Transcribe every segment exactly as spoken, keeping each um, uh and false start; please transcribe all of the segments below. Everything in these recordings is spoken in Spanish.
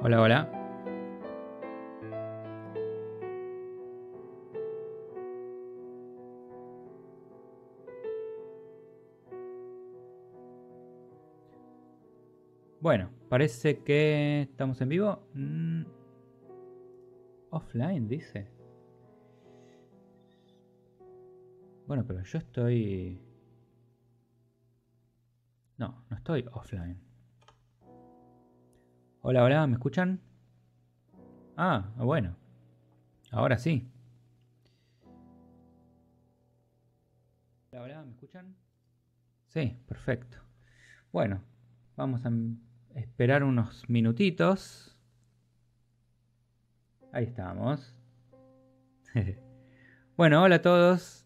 Hola, hola. Bueno, parece que estamos en vivo. Mm, offline, dice. Bueno, pero yo estoy... No, no estoy offline. Hola, hola, ¿me escuchan? Ah, bueno. Ahora sí. Hola, hola, ¿me escuchan? Sí, perfecto. Bueno, vamos a esperar unos minutitos. Ahí estamos. Bueno, hola a todos.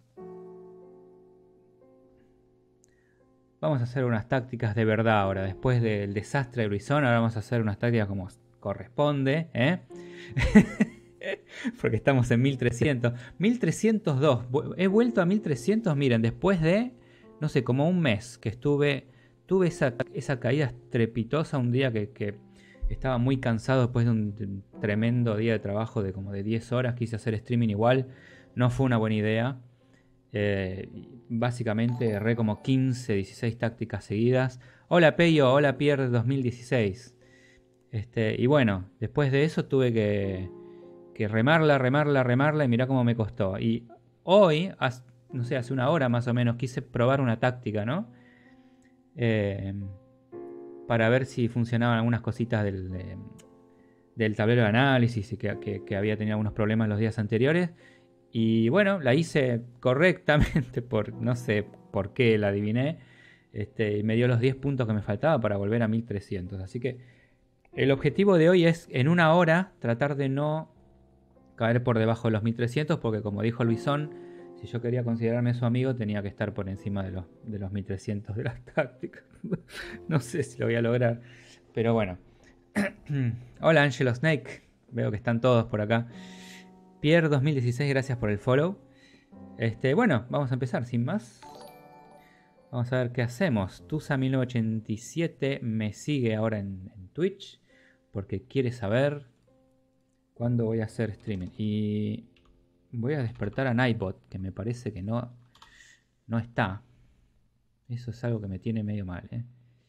Vamos a hacer unas tácticas de verdad ahora. Después del desastre de Brizón, ahora vamos a hacer unas tácticas como corresponde, ¿eh? Porque estamos en mil trescientos. mil trescientos dos. He vuelto a mil trescientos, miren, después de, no sé, como un mes que estuve... Tuve esa, esa caída estrepitosa un día que, que estaba muy cansado después de un, de un tremendo día de trabajo de como de diez horas. Quise hacer streaming igual. No fue una buena idea. Eh, básicamente erré como quince, dieciséis tácticas seguidas. Hola Peyo, hola Pierre dos mil dieciséis. Este, y bueno, después de eso tuve que, que remarla, remarla, remarla y mirá cómo me costó. Y hoy, hace, no sé, hace una hora más o menos, quise probar una táctica, ¿no? Eh, para ver si funcionaban algunas cositas del, de, del tablero de análisis y que, que, que había tenido algunos problemas los días anteriores. Y bueno, la hice correctamente, por no sé por qué la adiviné. Este, y me dio los diez puntos que me faltaba para volver a mil trescientos. Así que el objetivo de hoy es en una hora tratar de no caer por debajo de los mil trescientos, porque como dijo Luisón, si yo quería considerarme su amigo tenía que estar por encima de los, de los mil trescientos de las tácticas. No sé si lo voy a lograr, pero bueno. Hola Angelo Snake, veo que están todos por acá. Pierre dos mil dieciséis, gracias por el follow. Este, bueno, vamos a empezar sin más. Vamos a ver qué hacemos. Tusa mil novecientos ochenta y siete me sigue ahora en, en Twitch porque quiere saber cuándo voy a hacer streaming. Y voy a despertar a Nightbot, que me parece que no, no está. Eso es algo que me tiene medio mal, ¿eh?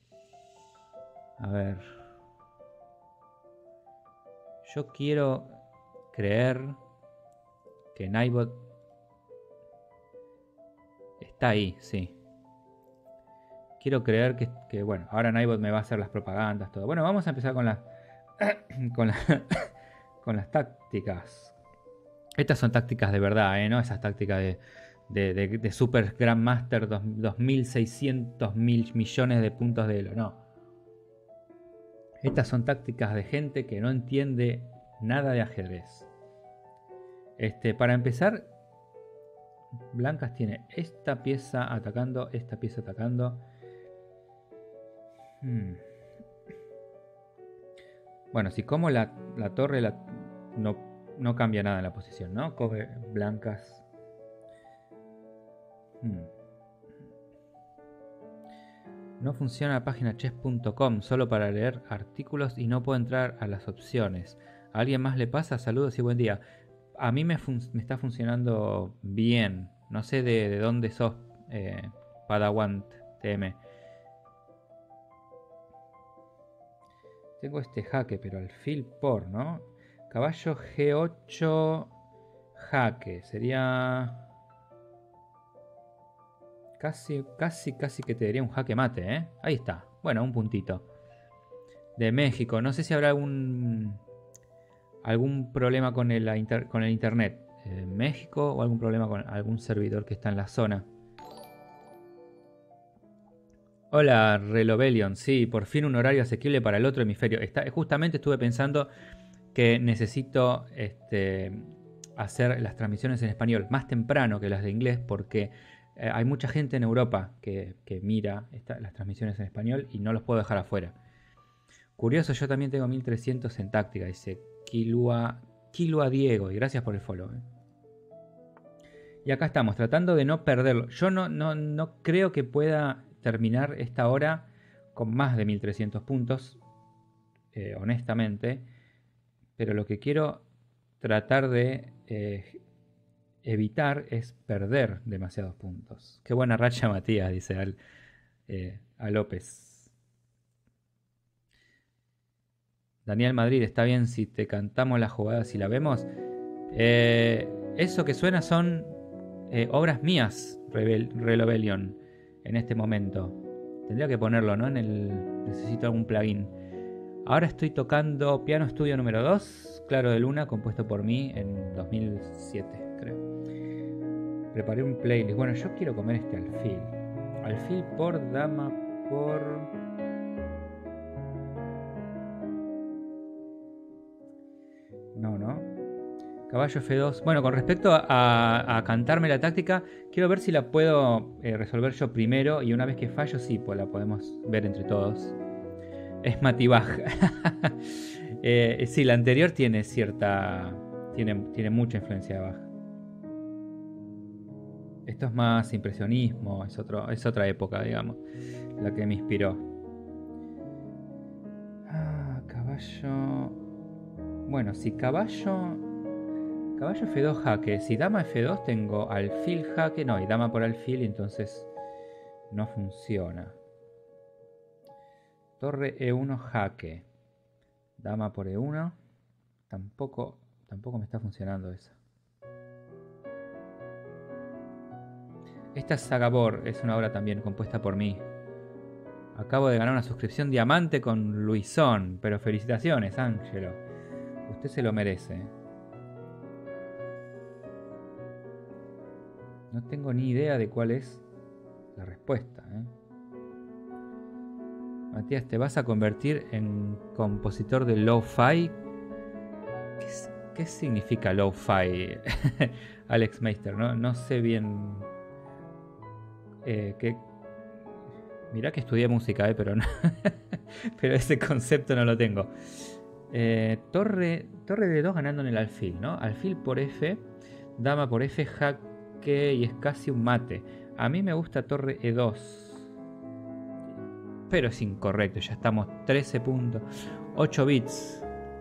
A ver. Yo quiero creer que Nightbot está ahí, sí. Quiero creer que, que, bueno, ahora Nightbot me va a hacer las propagandas, todo. Bueno, vamos a empezar con las con, la, con las tácticas. Estas son tácticas de verdad, ¿eh? No esas tácticas de, de, de, de Super Grandmaster dos mil seiscientos mil millones de puntos de elo, no. Estas son tácticas de gente que no entiende nada de ajedrez. Este, para empezar, Blancas tiene esta pieza atacando, esta pieza atacando. Hmm. Bueno, si como la, la torre la, no, no cambia nada en la posición, ¿no? Coge blancas. Hmm. No funciona la página chess punto com solo para leer artículos y no puedo entrar a las opciones. ¿A alguien más le pasa? Saludos y buen día. A mí me, me está funcionando bien. No sé de, de dónde sos, eh, Padawan T M. Tengo este jaque, pero alfil por, ¿no? Caballo G ocho jaque. Sería... Casi, casi, casi que te daría un jaque mate, ¿eh? Ahí está. Bueno, un puntito. De México. No sé si habrá algún... algún problema con el, inter, con el internet en México o algún problema con algún servidor que está en la zona. Hola, Relovelion. Sí, por fin un horario asequible para el otro hemisferio. Está, justamente estuve pensando que necesito este, hacer las transmisiones en español más temprano que las de inglés porque eh, hay mucha gente en Europa que, que mira esta, las transmisiones en español y no los puedo dejar afuera. Curioso, yo también tengo mil trescientos en táctica, dice Kilua, Kilua Diego, y gracias por el follow. Eh. Y acá estamos, tratando de no perderlo. Yo no, no, no creo que pueda terminar esta hora con más de mil trescientos puntos, eh, honestamente. pero lo que quiero tratar de eh, evitar es perder demasiados puntos. Qué buena racha, Matías, dice al, eh, a López. Daniel Madrid, ¿está bien si te cantamos la jugada, si la vemos? Eh, eso que suena son eh, obras mías, Rebel, Rebellion, en este momento. Tendría que ponerlo, ¿no? En el, necesito algún plugin. Ahora estoy tocando Piano Estudio número dos, Claro de Luna, compuesto por mí en dos mil siete, creo. Preparé un playlist. Bueno, yo quiero comer este alfil. Alfil por dama por... No, no. Caballo F dos. Bueno, con respecto a, a cantarme la táctica, quiero ver si la puedo eh, resolver yo primero y una vez que fallo, sí, pues la podemos ver entre todos. Es Matibaj. eh, sí, la anterior tiene cierta... Tiene, tiene mucha influencia de Bach. Esto es más impresionismo, es, otro, es otra época, digamos, la que me inspiró. Ah, caballo... Bueno, si caballo... Caballo F dos jaque. Si dama F dos tengo alfil jaque. No, y dama por alfil, entonces no funciona. Torre E uno jaque. Dama por E uno. Tampoco, tampoco me está funcionando esa. Esta Sagabor es una obra también compuesta por mí. Acabo de ganar una suscripción diamante con Luisón. Pero felicitaciones, Ángelo. Usted se lo merece. No tengo ni idea de cuál es la respuesta, ¿eh? Matías, ¿te vas a convertir en compositor de lo-fi? ¿Qué, ¿Qué significa lo-fi? Alex Meister, ¿no? No sé bien... Eh, qué... Mirá que estudié música, ¿eh? Pero, no pero ese concepto no lo tengo. Eh, torre, torre de dos ganando en el alfil, ¿no? Alfil por F, dama por F, jaque y es casi un mate. A mí me gusta torre E dos. Pero es incorrecto, ya estamos trece puntos. ocho bits.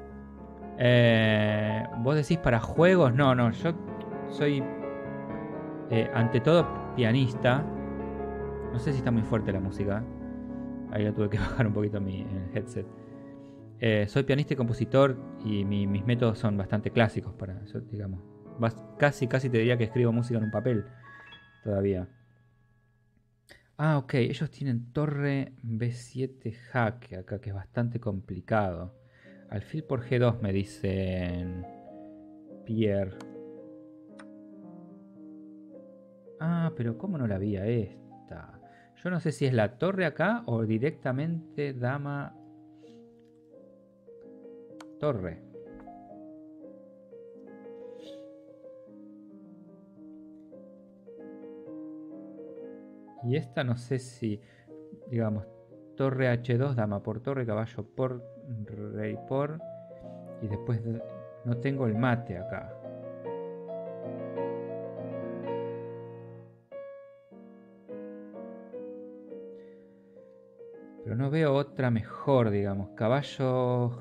Eh, ¿Vos decís para juegos? No, no, yo soy eh, ante todo pianista. No sé si está muy fuerte la música. Ahí la tuve que bajar un poquito mi, en el headset. Eh, soy pianista y compositor y mi, mis métodos son bastante clásicos para eso, digamos. Casi, casi te diría que escribo música en un papel todavía. Ah, ok, ellos tienen torre B siete jaque acá, que es bastante complicado. Alfil por G dos me dicen Pierre. Ah, pero ¿cómo no la vi a esta? Yo no sé si es la torre acá o directamente dama torre. Y esta no sé si, digamos, torre H dos, dama por torre, caballo por, rey por... Y después no tengo el mate acá. Pero no veo otra mejor, digamos. Caballo...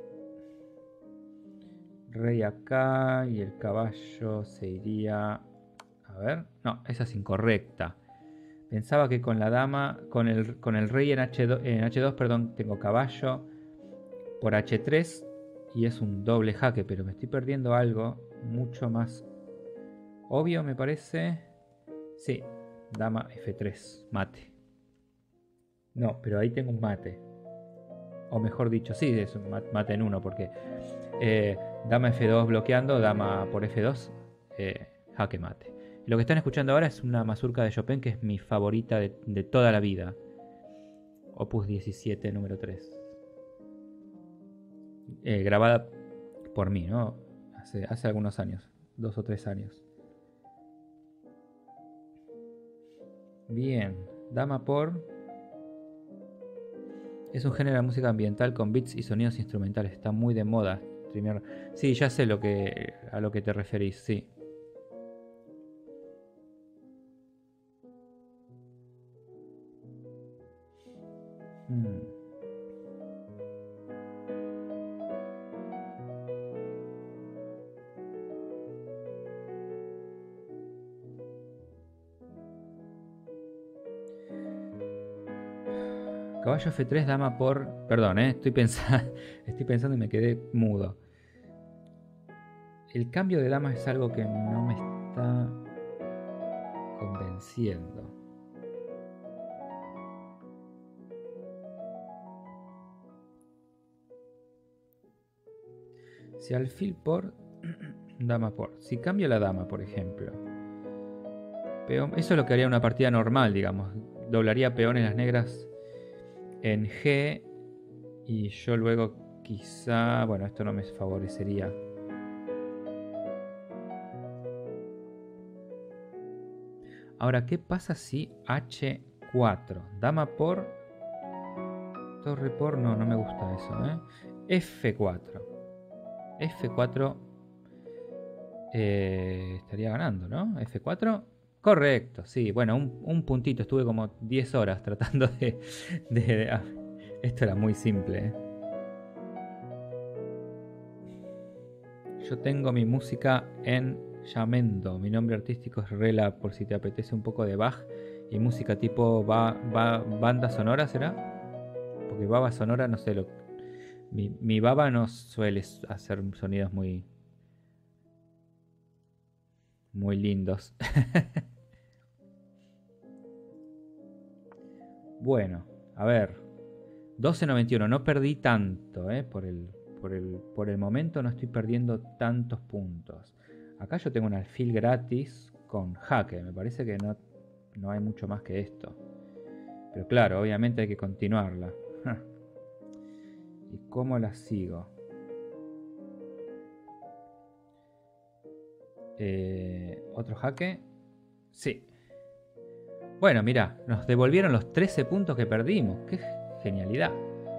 Rey acá y el caballo se iría... A ver, no, esa es incorrecta. Pensaba que con la dama, con el, con el rey en H dos, en H dos, perdón, tengo caballo por H tres y es un doble jaque, pero me estoy perdiendo algo mucho más obvio, me parece. Sí, dama F tres, mate. No, pero ahí tengo un mate. O mejor dicho, sí, es un mate en uno, porque eh, dama F dos bloqueando, dama por F dos, eh, jaque mate. Lo que están escuchando ahora es una mazurca de Chopin que es mi favorita de, de toda la vida. Opus diecisiete, número tres. Eh, grabada por mí, ¿no? Hace, hace algunos años, dos o tres años. Bien, dama por... Es un género de música ambiental con beats y sonidos instrumentales. Está muy de moda. Sí, ya sé lo que, a lo que te referís, sí. Hmm. Caballo F tres, dama por... Perdón, ¿eh? estoy, pensando, estoy pensando y me quedé mudo. El cambio de dama es algo que no me está convenciendo. Si alfil por, dama por. Si cambio la dama, por ejemplo. Peón, eso es lo que haría una partida normal, digamos. Doblaría peones las negras en G. Y yo luego quizá... Bueno, esto no me favorecería. Ahora, ¿qué pasa si H cuatro? Dama por... Torre por... No, no me gusta eso, ¿eh? F cuatro. F cuatro... Eh, estaría ganando, ¿no? F cuatro... Correcto, sí. Bueno, un, un puntito. Estuve como diez horas tratando de... de, de ah, esto era muy simple, ¿eh? Yo tengo mi música en Yamendo. Mi nombre artístico es Rela, por si te apetece un poco de Bach y música tipo ba, ba, banda sonora, ¿será? Porque baba sonora, no sé, lo, mi, mi baba no suele hacer sonidos muy muy lindos. Bueno, a ver, doce noventa y uno, no perdí tanto, ¿eh? Por el, por el, por el momento no estoy perdiendo tantos puntos. Acá yo tengo un alfil gratis con jaque, me parece que no, no hay mucho más que esto. Pero claro, obviamente hay que continuarla. ¿Y cómo la sigo? Eh, ¿Otro jaque? Sí. Bueno, mira, nos devolvieron los trece puntos que perdimos. ¡Qué genialidad!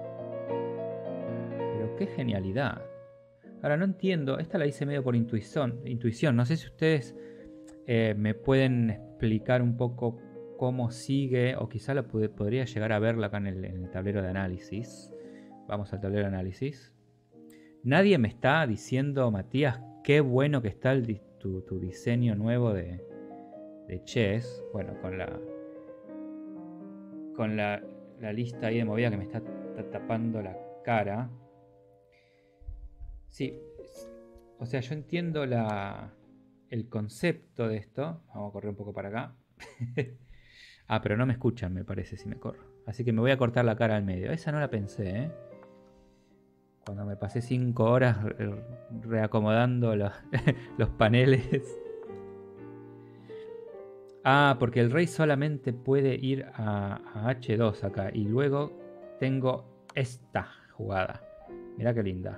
Pero qué genialidad. Ahora no entiendo, esta la hice medio por intuición. intuición. No sé si ustedes eh, me pueden explicar un poco cómo sigue, o quizá la pude, podría llegar a verla acá en el, en el tablero de análisis. Vamos al tablero de análisis. Nadie me está diciendo, Matías, qué bueno que está el, tu, tu diseño nuevo de, de chess. Bueno, con la con la, la lista ahí de movida que me está tapando la cara. Sí, o sea, yo entiendo la, el concepto de esto. Vamos a correr un poco para acá. Ah, pero no me escuchan, me parece, si me corro. Así que me voy a cortar la cara al medio. Esa no la pensé, ¿eh? Cuando me pasé cinco horas reacomodando los, los paneles. Ah, porque el rey solamente puede ir a, a H dos acá. Y luego tengo esta jugada. Mirá qué linda.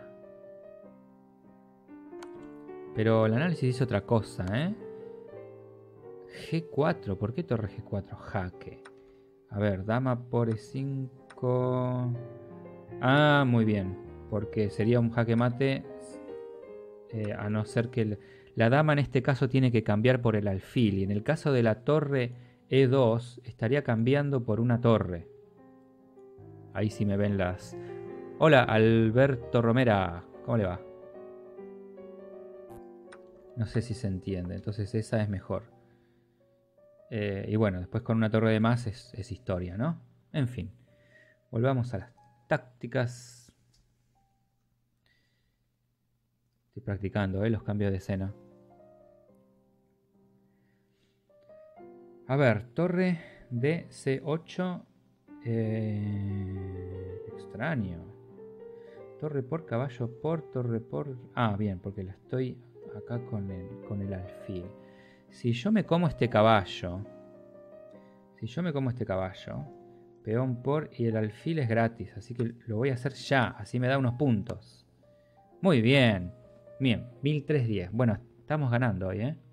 Pero el análisis dice otra cosa, ¿eh? G cuatro. ¿Por qué torre G cuatro? Jaque. A ver, dama por E cinco. Ah, muy bien. Porque sería un jaque mate. Eh, a no ser que... El, la dama en este caso tiene que cambiar por el alfil. Y en el caso de la torre E dos estaría cambiando por una torre. Ahí sí me ven las... Hola, Alberto Romera. ¿Cómo le va? No sé si se entiende. Entonces esa es mejor. Eh, y bueno, después con una torre de más es, es historia, ¿no? En fin. Volvamos a las tácticas. Estoy practicando, ¿eh? Los cambios de escena. A ver, torre de C ocho. Eh, extraño. Torre por caballo por torre por... Ah, bien, porque la estoy acá con el, con el alfil. Si yo me como este caballo... Si yo me como este caballo... Peón por... Y el alfil es gratis. Así que lo voy a hacer ya. Así me da unos puntos. Muy bien. Bien, mil trescientos diez. Bueno, estamos ganando hoy, ¿eh?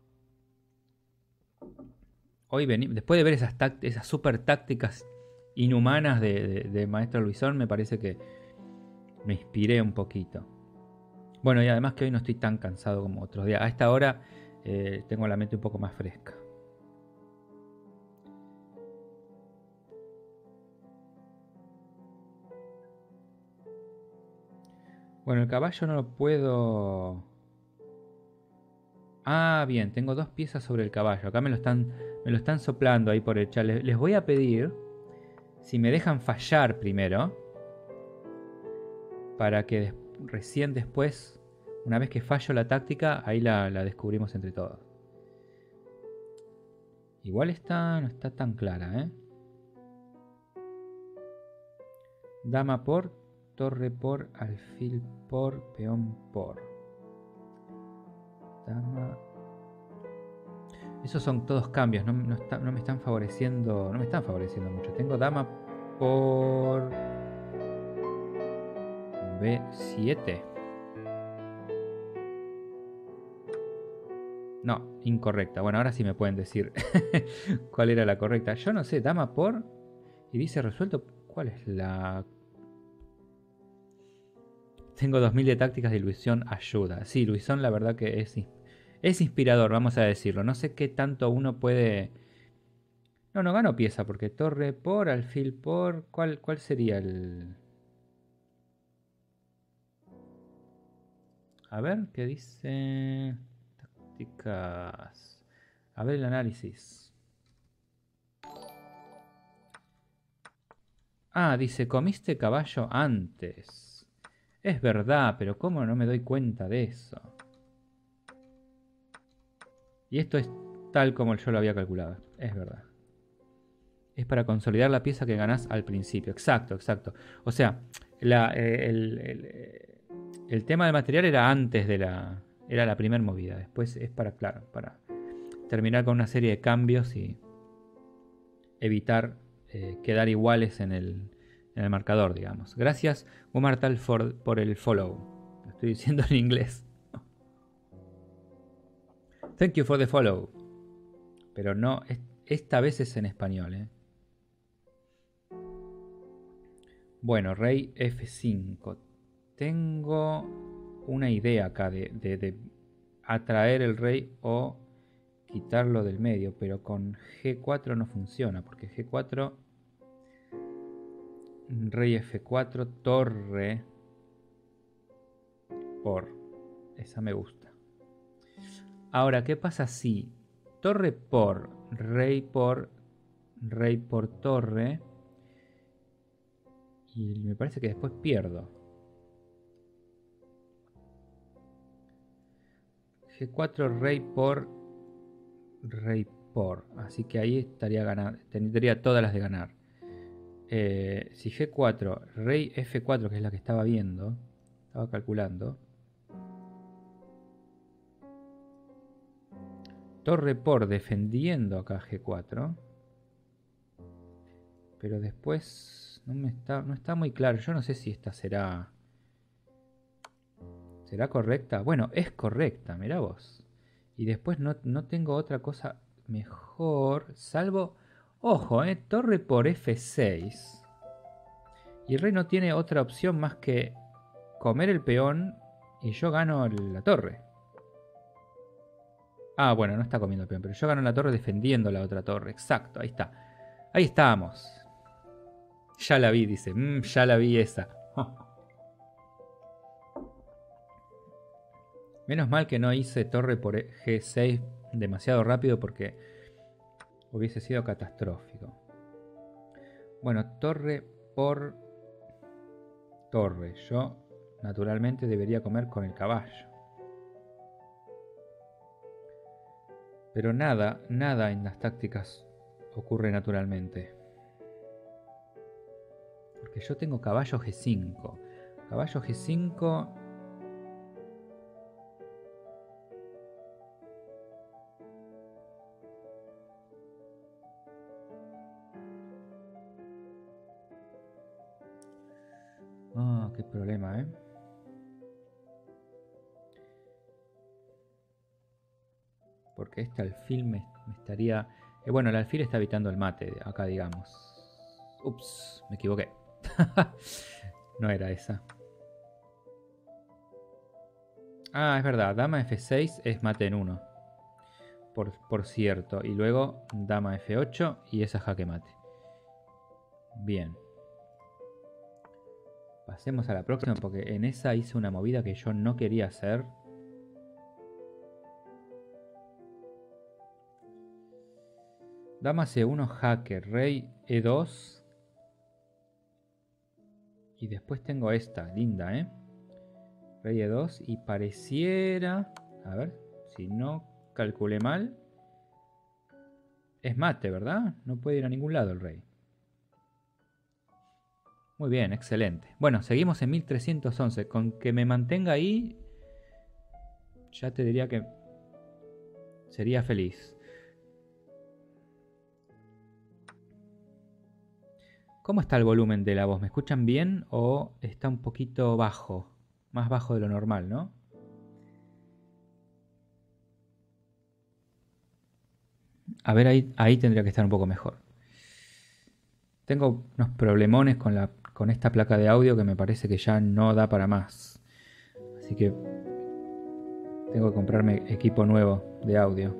Hoy venimos, después de ver esas, esas super tácticas inhumanas de, de, de Maestro Luisón, me parece que me inspiré un poquito. Bueno, y además que hoy no estoy tan cansado como otros días. A esta hora eh, tengo la mente un poco más fresca. Bueno, el caballo no lo puedo... Ah, bien, tengo dos piezas sobre el caballo. Acá me lo están, me lo están soplando ahí por el chat. Les, les voy a pedir si me dejan fallar primero, para que des recién después, una vez que fallo la táctica, ahí la, la descubrimos entre todos. Igual esta no está tan clara, ¿eh? Dama por, torre por, alfil por, peón por. Dama. Esos son todos cambios, no, no, está, no me están favoreciendo, no me están favoreciendo mucho. Tengo dama por B siete. No, incorrecta. Bueno, ahora sí me pueden decir cuál era la correcta. Yo no sé, dama por... Y dice resuelto... ¿Cuál es la...? Tengo dos mil de tácticas de ilusión ayuda. Sí, Luisón la verdad que es, es inspirador, vamos a decirlo. No sé qué tanto uno puede... No, no gano pieza porque torre por, alfil por... ¿Cuál, cuál sería el...? A ver, ¿qué dice...? Tácticas... A ver el análisis. Ah, dice, comiste caballo antes. Es verdad, pero ¿cómo no me doy cuenta de eso? Y esto es tal como yo lo había calculado. Es verdad. Es para consolidar la pieza que ganás al principio. Exacto, exacto. O sea, la, eh, el, el, el tema del material era antes de la... Era la primera movida. Después es para, claro, para terminar con una serie de cambios y evitar eh, quedar iguales en el, en el marcador, digamos. Gracias, Omar Talford, por el follow. Lo estoy diciendo en inglés. Thank you for the follow. Pero no, esta vez es en español, ¿eh? Bueno, rey F cinco. Tengo una idea acá de, de, de atraer el rey o quitarlo del medio, pero con G cuatro no funciona, porque G cuatro, rey F cuatro, torre por. Esa me gusta. Ahora, ¿qué pasa si torre por, rey por, rey por torre? Y me parece que después pierdo. G cuatro, rey por, rey por. Así que ahí estaría ganando. Tendría todas las de ganar. Eh, si G cuatro, rey F cuatro, que es la que estaba viendo, estaba calculando. Torre por defendiendo acá G cuatro. Pero después no me está, no está muy claro. Yo no sé si esta será... ¿Será correcta? Bueno, es correcta, mirá vos. Y después no, no tengo otra cosa mejor, salvo... Ojo, eh, torre por F seis. Y el rey no tiene otra opción más que comer el peón y yo gano la torre. Ah, bueno, no está comiendo el peón, pero yo gano la torre defendiendo la otra torre. Exacto, ahí está. Ahí estamos. Ya la vi, dice. Mm, ya la vi esa. Menos mal que no hice torre por G seis demasiado rápido porque hubiese sido catastrófico. Bueno, torre por torre. Yo naturalmente debería comer con el caballo. Pero nada, nada en las tácticas ocurre naturalmente. Porque yo tengo caballo G cinco. Caballo G cinco... Ah, oh, qué problema, ¿eh? Porque este alfil me, me estaría... Eh, bueno, el alfil está evitando el mate, acá digamos. Ups, me equivoqué. No era esa. Ah, es verdad, dama F seis es mate en uno. Por, por cierto. Y luego dama F ocho y esa jaque mate. Bien. Pasemos a la próxima porque en esa hice una movida que yo no quería hacer. Dama C uno jaque, rey E dos. Y después tengo esta, linda, ¿eh? Rey de dos y pareciera... A ver, si no calculé mal... Es mate, ¿verdad? No puede ir a ningún lado el rey. Muy bien, excelente. Bueno, seguimos en mil trescientos once. Con que me mantenga ahí, ya te diría que sería feliz. ¿Cómo está el volumen de la voz? ¿Me escuchan bien o está un poquito bajo? Más bajo de lo normal, ¿no? A ver, ahí, ahí tendría que estar un poco mejor. Tengo unos problemones con, la, con esta placa de audio que me parece que ya no da para más. Así que tengo que comprarme equipo nuevo de audio.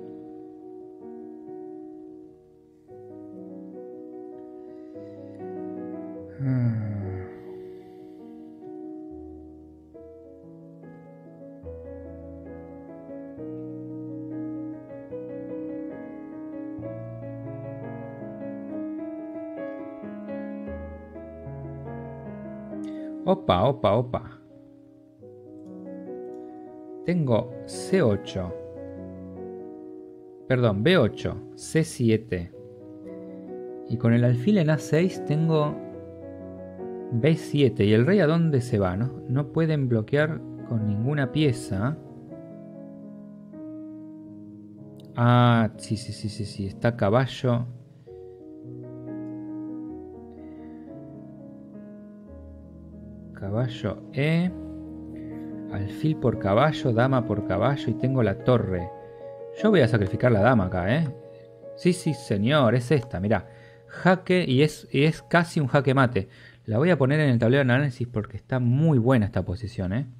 Opa, opa, opa. Tengo C ocho. Perdón, B ocho, C siete. Y con el alfil en A seis tengo B siete. ¿Y el rey a dónde se va? No, no pueden bloquear con ninguna pieza. Ah, sí, sí, sí, sí, sí. Está caballo. Caballo E. Alfil por caballo, dama por caballo y tengo la torre. Yo voy a sacrificar la dama acá, ¿eh? Sí, sí, señor, es esta, mirá. Jaque y es, y es casi un jaque mate. La voy a poner en el tablero de análisis porque está muy buena esta posición, ¿eh?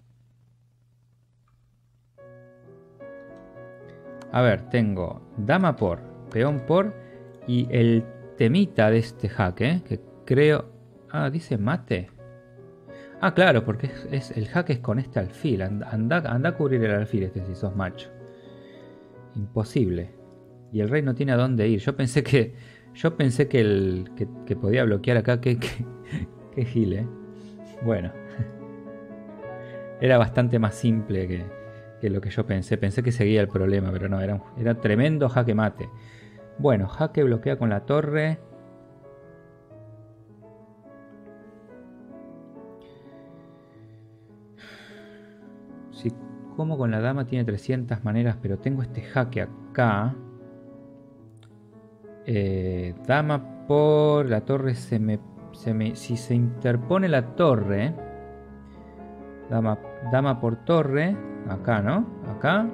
A ver, tengo dama por, peón por y el temita de este jaque, que creo... Ah, dice mate. Ah, claro, porque es, es, el jaque es con este alfil. Anda, anda, anda a cubrir el alfil este si sos macho. Imposible. Y el rey no tiene a dónde ir. Yo pensé que yo pensé que, el, que, que podía bloquear acá. Que, que, que gile. ¿Eh? Bueno. Era bastante más simple que, que lo que yo pensé. Pensé que seguía el problema, pero no. Era, era tremendo jaque mate. Bueno, jaque bloquea con la torre. Si como con la dama tiene trescientas maneras, pero tengo este jaque acá. Eh, dama por la torre se me, se me... Si se interpone la torre... Dama, dama por torre. Acá, ¿no? Acá.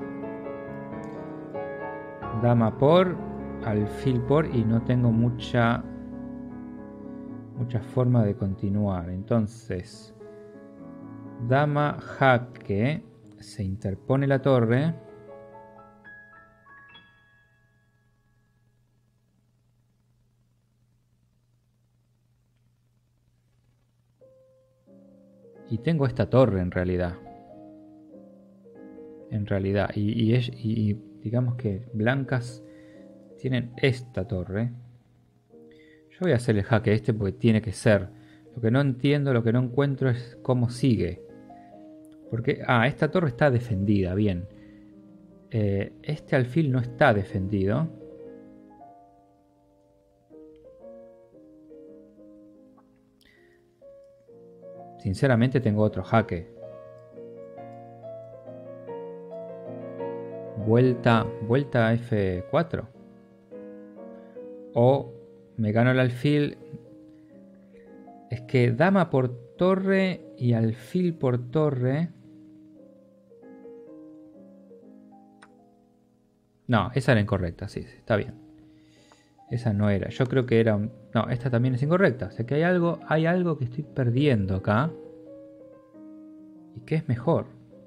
Dama por... Alfil por... Y no tengo mucha... Mucha forma de continuar. Entonces... Dama jaque. Se interpone la torre. Y tengo esta torre en realidad. En realidad. Y, y, es, y, y digamos que blancas tienen esta torre. Yo voy a hacer el jaque este porque tiene que ser. Lo que no entiendo, lo que no encuentro es cómo sigue. Porque, ah, esta torre está defendida, bien. Eh, este alfil no está defendido. Sinceramente tengo otro jaque. Vuelta, vuelta a F cuatro. O me gano el alfil. Es que dama por torre y alfil por torre. No, esa era incorrecta, sí, sí, está bien. Esa no era, yo creo que era un... No, esta también es incorrecta. O sea que hay algo, hay algo que estoy perdiendo acá. Y que es mejor.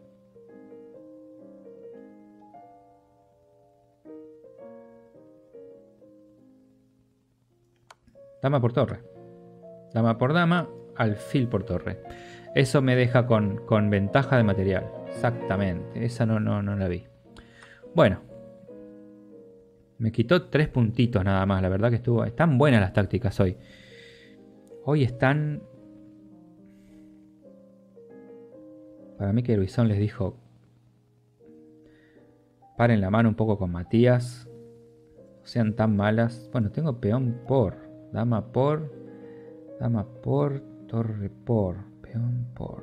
Dama por torre. Dama por dama, alfil por torre. Eso me deja con, con ventaja de material. Exactamente, esa no, no, no la vi. Bueno. Me quitó tres puntitos nada más. La verdad que estuvo... Están buenas las tácticas hoy. Hoy están... Para mí que Luisón les dijo: paren la mano un poco con Matías. No sean tan malas. Bueno, tengo peón por. Dama por. Dama por. Torre por. Peón por.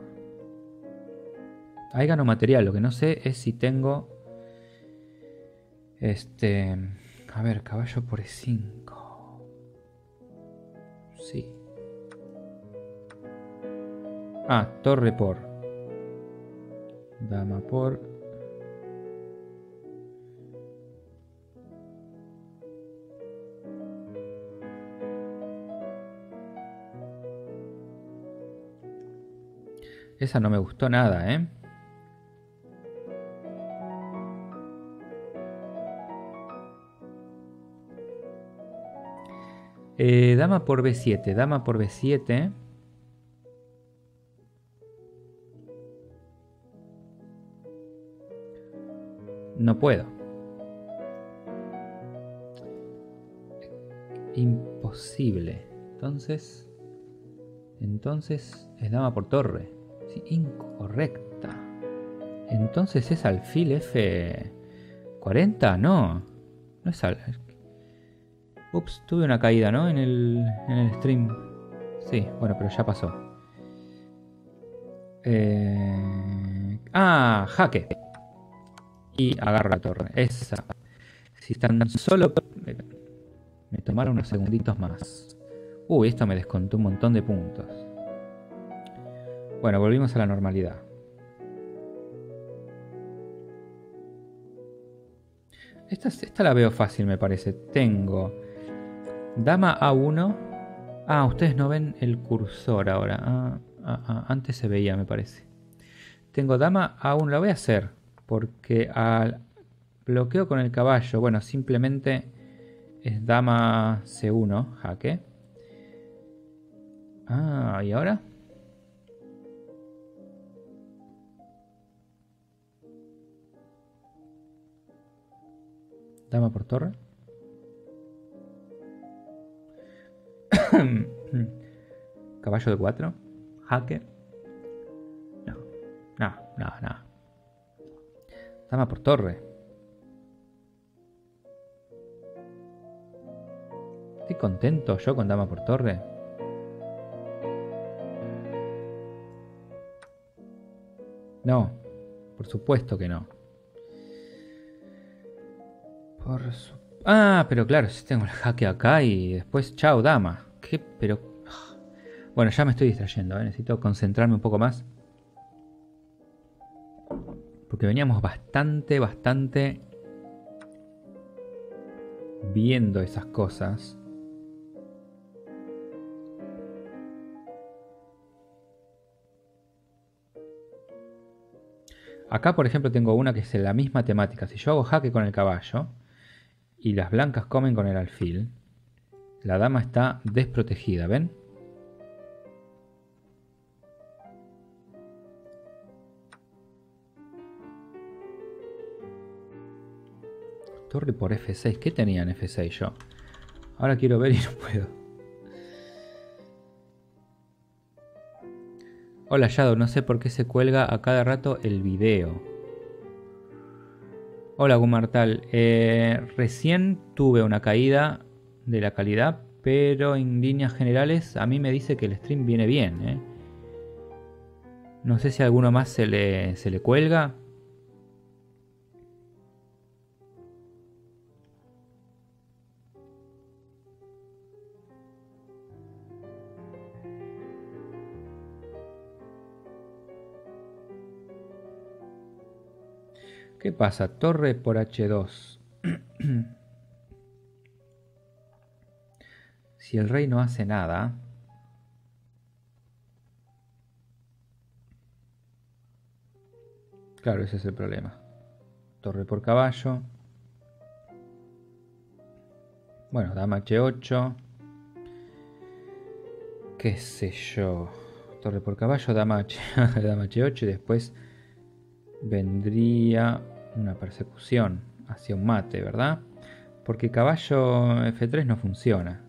Ahí gano material. Lo que no sé es si tengo... Este... A ver, caballo por e cinco. Sí. Ah, torre por. Dama por. Esa no me gustó nada, ¿eh? Eh, dama por be siete. Dama por be siete. No puedo. Imposible. Entonces... Entonces es dama por torre. Sí, incorrecta. Entonces es alfil efe cuarenta. No. No es al... Ups, tuve una caída, ¿no? En el, en el stream. Sí, bueno, pero ya pasó. Eh... Ah, jaque. Y agarro la torre. Esa. Si tan solo... Me tomaron unos segunditos más. Uy, esto me descontó un montón de puntos. Bueno, volvimos a la normalidad. Esta, esta la veo fácil, me parece. Tengo dama a uno. Ah, ustedes no ven el cursor ahora. Ah, ah, ah, antes se veía, me parece. Tengo dama a uno. La voy a hacer. Porque al bloqueo con el caballo. Bueno, simplemente es dama ce uno. Jaque. Ah, ¿y ahora? Dama por torre. Caballo de cuatro. Jaque. No, no, no, no. Dama por torre. Estoy contento yo con dama por torre. No, por supuesto que no. Por su... Ah, pero claro, si tengo el jaque acá y después, chao, dama. ¿Qué? Pero... Bueno, ya me estoy distrayendo, ¿eh? Necesito concentrarme un poco más. Porque veníamos bastante, bastante viendo esas cosas. Acá, por ejemplo, tengo una que es la misma temática. Si yo hago jaque con el caballo y las blancas comen con el alfil, la dama está desprotegida, ¿ven? Torre por efe seis. ¿Qué tenía en efe seis yo? Ahora quiero ver y no puedo. Hola Shadow, no sé por qué se cuelga a cada rato el video. Hola Gumartal, eh, recién tuve una caída de la calidad, pero en líneas generales a mí me dice que el stream viene bien, ¿eh? No sé si a alguno más se le, se le cuelga. ¿Qué pasa? Torre por hache dos. Si el rey no hace nada... Claro, ese es el problema. Torre por caballo. Bueno, dama hache ocho. Qué sé yo. Torre por caballo, dama hache, dama hache ocho y después vendría una persecución hacia un mate, ¿verdad? Porque caballo efe tres no funciona.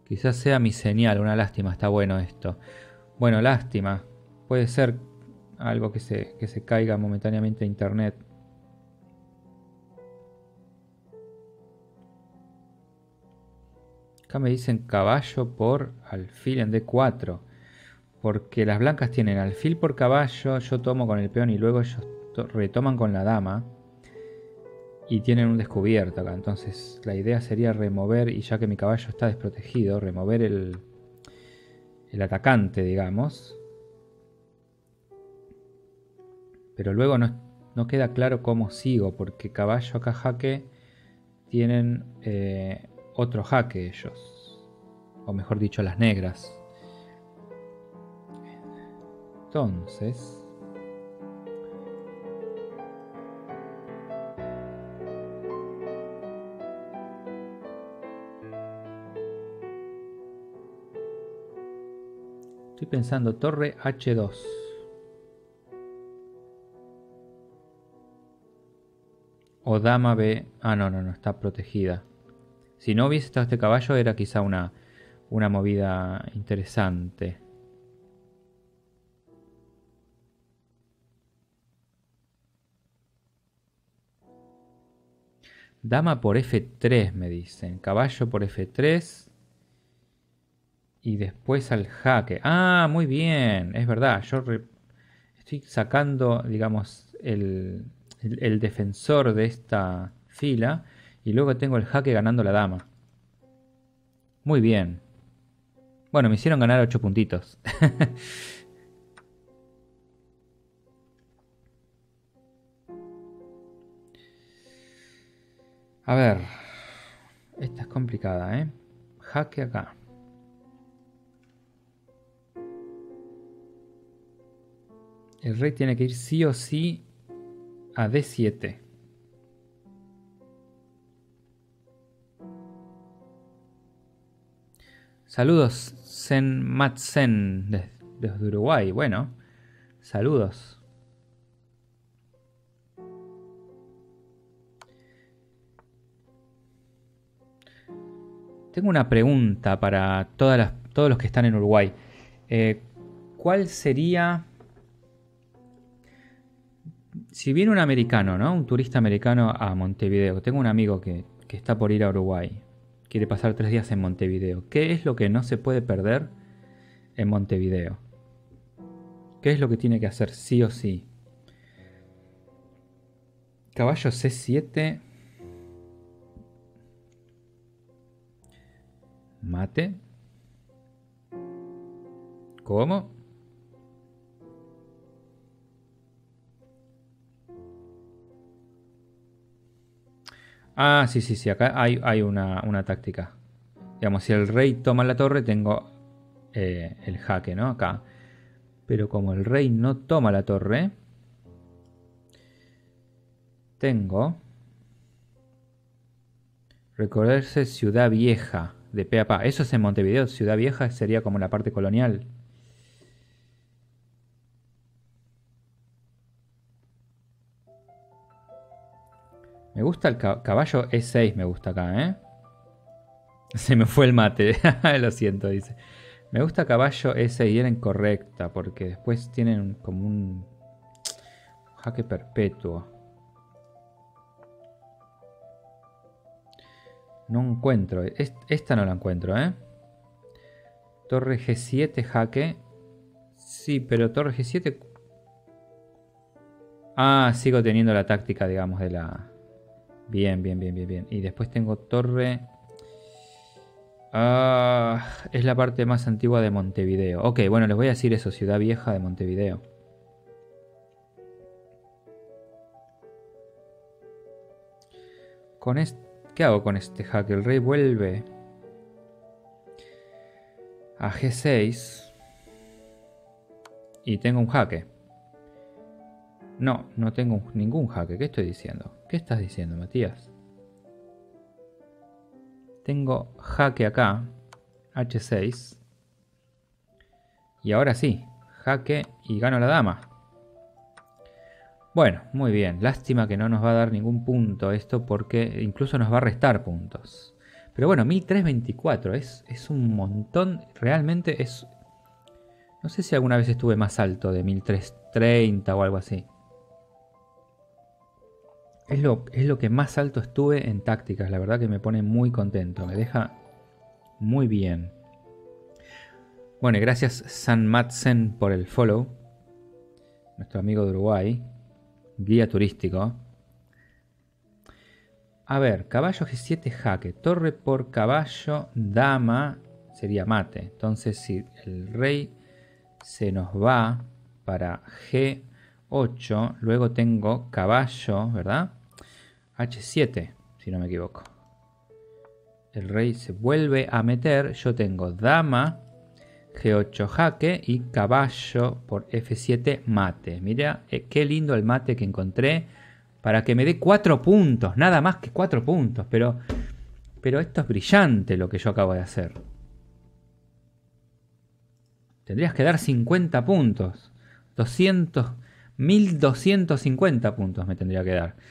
Quizás sea mi señal, una lástima, está bueno esto. Bueno, lástima. Puede ser algo que se, que se caiga momentáneamente a internet. Acá me dicen caballo por alfil en D cuatro. Porque las blancas tienen alfil por caballo, yo tomo con el peón y luego ellos retoman con la dama. Y tienen un descubierto acá. Entonces la idea sería remover, y ya que mi caballo está desprotegido, remover el, el atacante, digamos. Pero luego no, no queda claro cómo sigo, porque caballo acá jaque tienen eh, otro jaque ellos. O mejor dicho, las negras. Entonces... estoy pensando torre H dos. O dama B. Ah, no, no, no, está protegida. Si no hubiese estado este caballo era quizá una, una movida interesante. Dama por F tres me dicen. Caballo por F tres. Y después al jaque. Ah, muy bien. Es verdad. Yo re... estoy sacando, digamos, el, el, el defensor de esta fila. Y luego tengo el jaque ganando la dama. Muy bien. Bueno, me hicieron ganar ocho puntitos. A ver. Esta es complicada, ¿eh? Jaque acá. El rey tiene que ir sí o sí a D siete. Saludos, Zen Matsen, desde, desde Uruguay. Bueno, saludos. Tengo una pregunta para todas las, todos los que están en Uruguay. Eh, ¿Cuál sería... Si viene un americano, ¿no? Un turista americano a Montevideo. Tengo un amigo que, que está por ir a Uruguay. Quiere pasar tres días en Montevideo. ¿Qué es lo que no se puede perder en Montevideo? ¿Qué es lo que tiene que hacer sí o sí? Caballo C siete. Mate. ¿Cómo? Ah, sí, sí, sí. Acá hay, hay una, una táctica. Digamos, si el rey toma la torre, tengo eh, el jaque, ¿no? Acá. Pero como el rey no toma la torre, tengo... recorrerse Ciudad Vieja de pe a pa. Eso es en Montevideo. Ciudad Vieja sería como la parte colonial. Me gusta el caballo E seis, me gusta acá, ¿eh? Se me fue el mate. Lo siento, dice. Me gusta caballo E seis y era incorrecta, porque después tienen como un jaque perpetuo. No encuentro. Esta no la encuentro, ¿eh? Torre G siete, jaque. Sí, pero torre G siete... Ah, sigo teniendo la táctica, digamos, de la... Bien, bien, bien, bien, bien. Y después tengo torre... Ah, es la parte más antigua de Montevideo. Ok, bueno, les voy a decir eso. Ciudad Vieja de Montevideo. Con este... ¿Qué hago con este jaque? El rey vuelve a G seis. Y tengo un jaque. No, no tengo ningún jaque. ¿Qué estoy diciendo? ¿Qué estás diciendo, Matías? Tengo jaque acá. H seis. Y ahora sí. Jaque y gano la dama. Bueno, muy bien. Lástima que no nos va a dar ningún punto esto porque incluso nos va a restar puntos. Pero bueno, mil trescientos veinticuatro es, es un montón. Realmente es... No sé si alguna vez estuve más alto de mil trescientos treinta o algo así. Es lo, es lo que más alto estuve en tácticas. La verdad que me pone muy contento. Me deja muy bien. Bueno, y gracias San Madsen por el follow. Nuestro amigo de Uruguay. Guía turístico. A ver, caballo G siete jaque. Torre por caballo, dama sería mate. Entonces si el rey se nos va para G ocho, luego tengo caballo, ¿verdad? H siete, si no me equivoco. El rey se vuelve a meter. Yo tengo dama, G ocho jaque y caballo por F siete mate. Mira, eh, qué lindo el mate que encontré para que me dé cuatro puntos. Nada más que cuatro puntos. Pero, pero esto es brillante lo que yo acabo de hacer. Tendrías que dar cincuenta puntos. doscientos, mil doscientos cincuenta puntos me tendría que dar.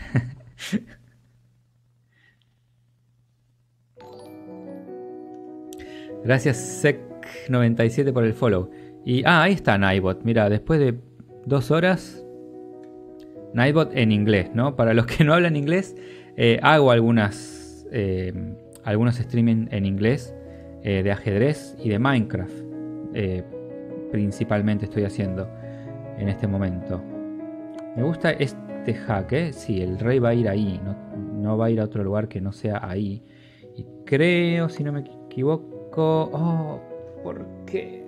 Gracias Sec noventa y siete por el follow. Y ah, ahí está Nightbot. Mira, después de dos horas, Nightbot en inglés, ¿no? Para los que no hablan inglés, eh, hago algunas eh, algunos streaming en inglés eh, de ajedrez y de Minecraft. Eh, principalmente estoy haciendo en este momento. Me gusta este jaque. Sí, el rey va a ir ahí, no, no va a ir a otro lugar que no sea ahí. Y creo, si no me equivoco... Oh, ¿por qué?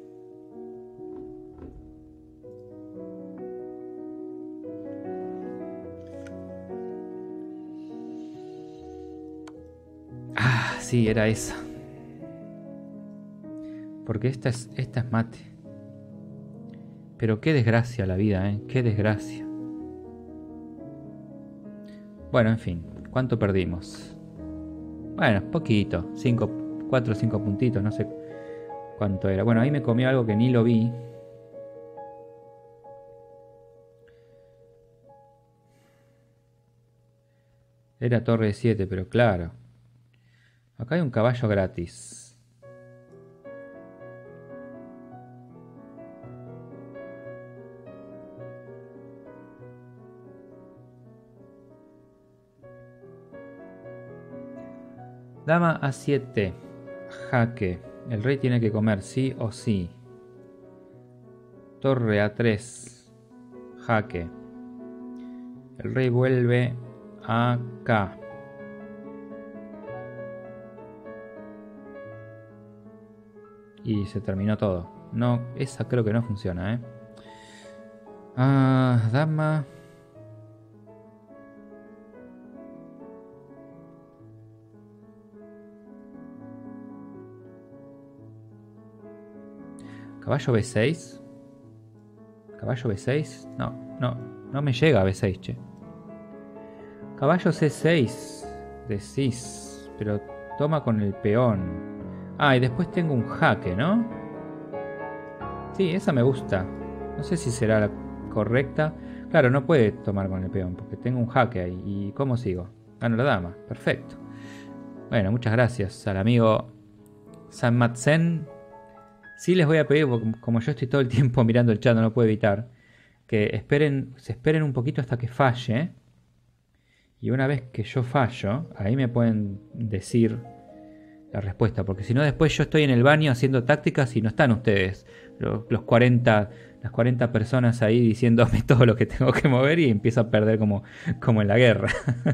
Ah, sí, era esa. Porque esta es, esta es mate. Pero qué desgracia la vida, ¿eh? Qué desgracia. Bueno, en fin. ¿Cuánto perdimos? Bueno, poquito. Cinco, cuatro o cinco puntitos, no sé cuánto era. Bueno, ahí me comí algo que ni lo vi. Era torre de siete, pero claro. Acá hay un caballo gratis. Dama A siete. Jaque. El rey tiene que comer sí o sí. Torre A tres. Jaque. El rey vuelve acá. Y se terminó todo. No, esa creo que no funciona, ¿eh? Ah, dama. Caballo B seis. Caballo B seis. No, no, no me llega a B seis, che. Caballo C seis. Decís. Pero toma con el peón. Ah, y después tengo un jaque, ¿no? Sí, esa me gusta. No sé si será la correcta. Claro, no puede tomar con el peón porque tengo un jaque ahí. ¿Y cómo sigo? Gano la dama. Perfecto. Bueno, muchas gracias al amigo San Madsen. Sí les voy a pedir, porque como yo estoy todo el tiempo mirando el chat, no lo puedo evitar, que esperen, se esperen un poquito hasta que falle. Y una vez que yo fallo, ahí me pueden decir la respuesta. Porque si no, después yo estoy en el baño haciendo tácticas y no están ustedes, los, los cuarenta, las cuarenta personas ahí diciéndome todo lo que tengo que mover y empiezo a perder como, como en la guerra.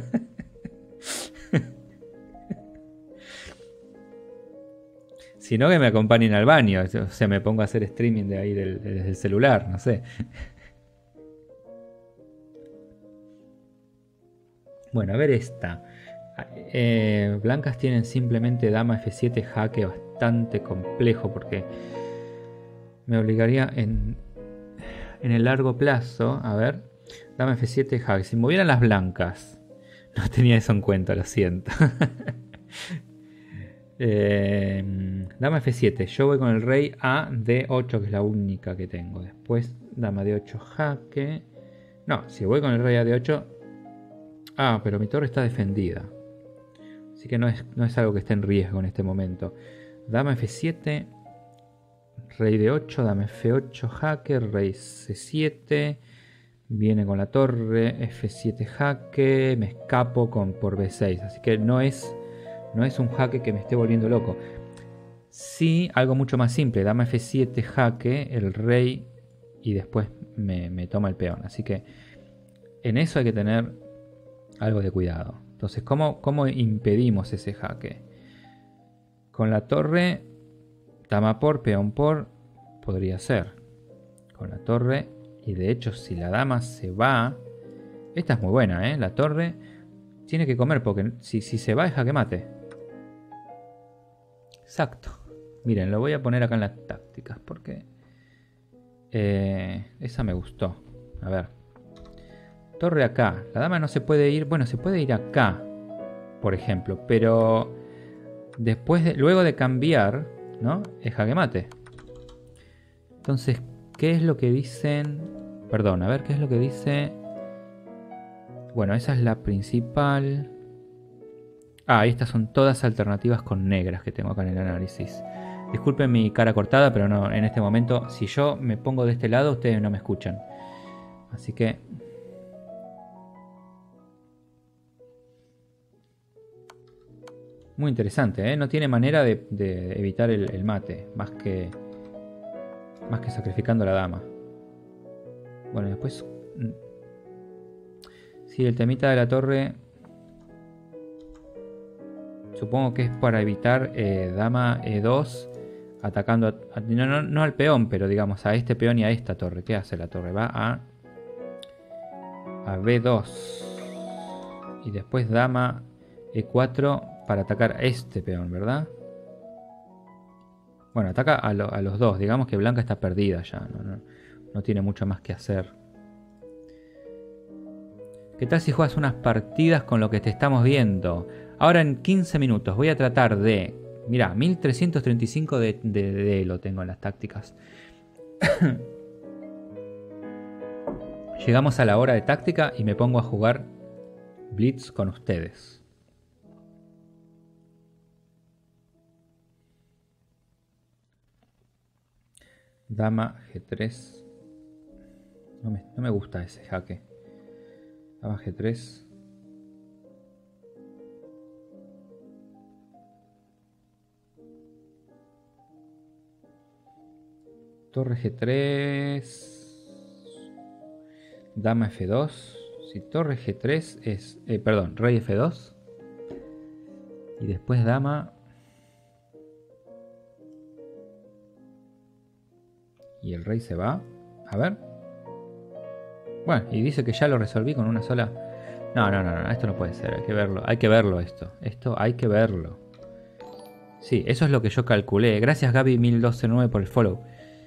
Si no, que me acompañen al baño. O sea, me pongo a hacer streaming de ahí del, desde el celular, no sé. Bueno, a ver esta. Eh, blancas tienen simplemente dama F siete jaque bastante complejo porque me obligaría en, en el largo plazo. A ver, dama F siete jaque. Si movieran las blancas. No tenía eso en cuenta, lo siento. Eh, dama F siete, yo voy con el rey a D ocho, que es la única que tengo. Después dama D ocho jaque. No, si voy con el rey a D ocho. Ah, pero mi torre está defendida. Así que no es, no es algo que esté en riesgo en este momento. Dama F siete. Rey D ocho. Dama F ocho. Jaque. Rey C siete. Viene con la torre. F siete jaque. Me escapo con, por B seis. Así que no es, no es un jaque que me esté volviendo loco. Sí, algo mucho más simple. Dama F siete jaque. El rey. Y después me, me toma el peón. Así que en eso hay que tener algo de cuidado. Entonces, ¿cómo, cómo impedimos ese jaque? Con la torre, dama por, peón por, podría ser. Con la torre, y de hecho si la dama se va, esta es muy buena, ¿eh? La torre tiene que comer porque si, si se va es jaque mate. Exacto. Miren, lo voy a poner acá en las tácticas porque eh, esa me gustó. A ver. Torre acá. La dama no se puede ir. Bueno, se puede ir acá, por ejemplo. Pero después de, luego de cambiar, ¿no? Es jaque mate. Entonces, ¿qué es lo que dicen? Perdón, a ver, ¿qué es lo que dice? Bueno, esa es la principal. Ah, estas son todas alternativas con negras que tengo acá en el análisis. Disculpen mi cara cortada, pero no, en este momento, si yo me pongo de este lado, ustedes no me escuchan. Así que muy interesante, ¿eh? No tiene manera de, de evitar el, el mate, más que, más que sacrificando a la dama. Bueno, después... Sí, el temita de la torre... Supongo que es para evitar eh, dama E dos atacando... A, a, no, no, no al peón, pero digamos a este peón y a esta torre. ¿Qué hace la torre? Va a... A B dos. Y después dama E cuatro... para atacar a este peón, ¿verdad? Bueno, ataca a, lo, a los dos. Digamos que blanca está perdida ya. No, no, no tiene mucho más que hacer. ¿Qué tal si juegas unas partidas con lo que te estamos viendo? Ahora en quince minutos voy a tratar de... Mirá, mil trescientos treinta y cinco de, de, de lo tengo en las tácticas. Llegamos a la hora de táctica y me pongo a jugar Blitz con ustedes. Dama G tres. No me, no me gusta ese jaque. Dama G tres. Torre G tres. Dama F dos. Si torre G tres es... Eh, perdón, rey F dos. Y después dama... Y el rey se va. A ver. Bueno, y dice que ya lo resolví con una sola... No, no, no, no, esto no puede ser. Hay que verlo. Hay que verlo esto. Esto hay que verlo. Sí, eso es lo que yo calculé. Gracias Gaby mil doscientos nueve por el follow.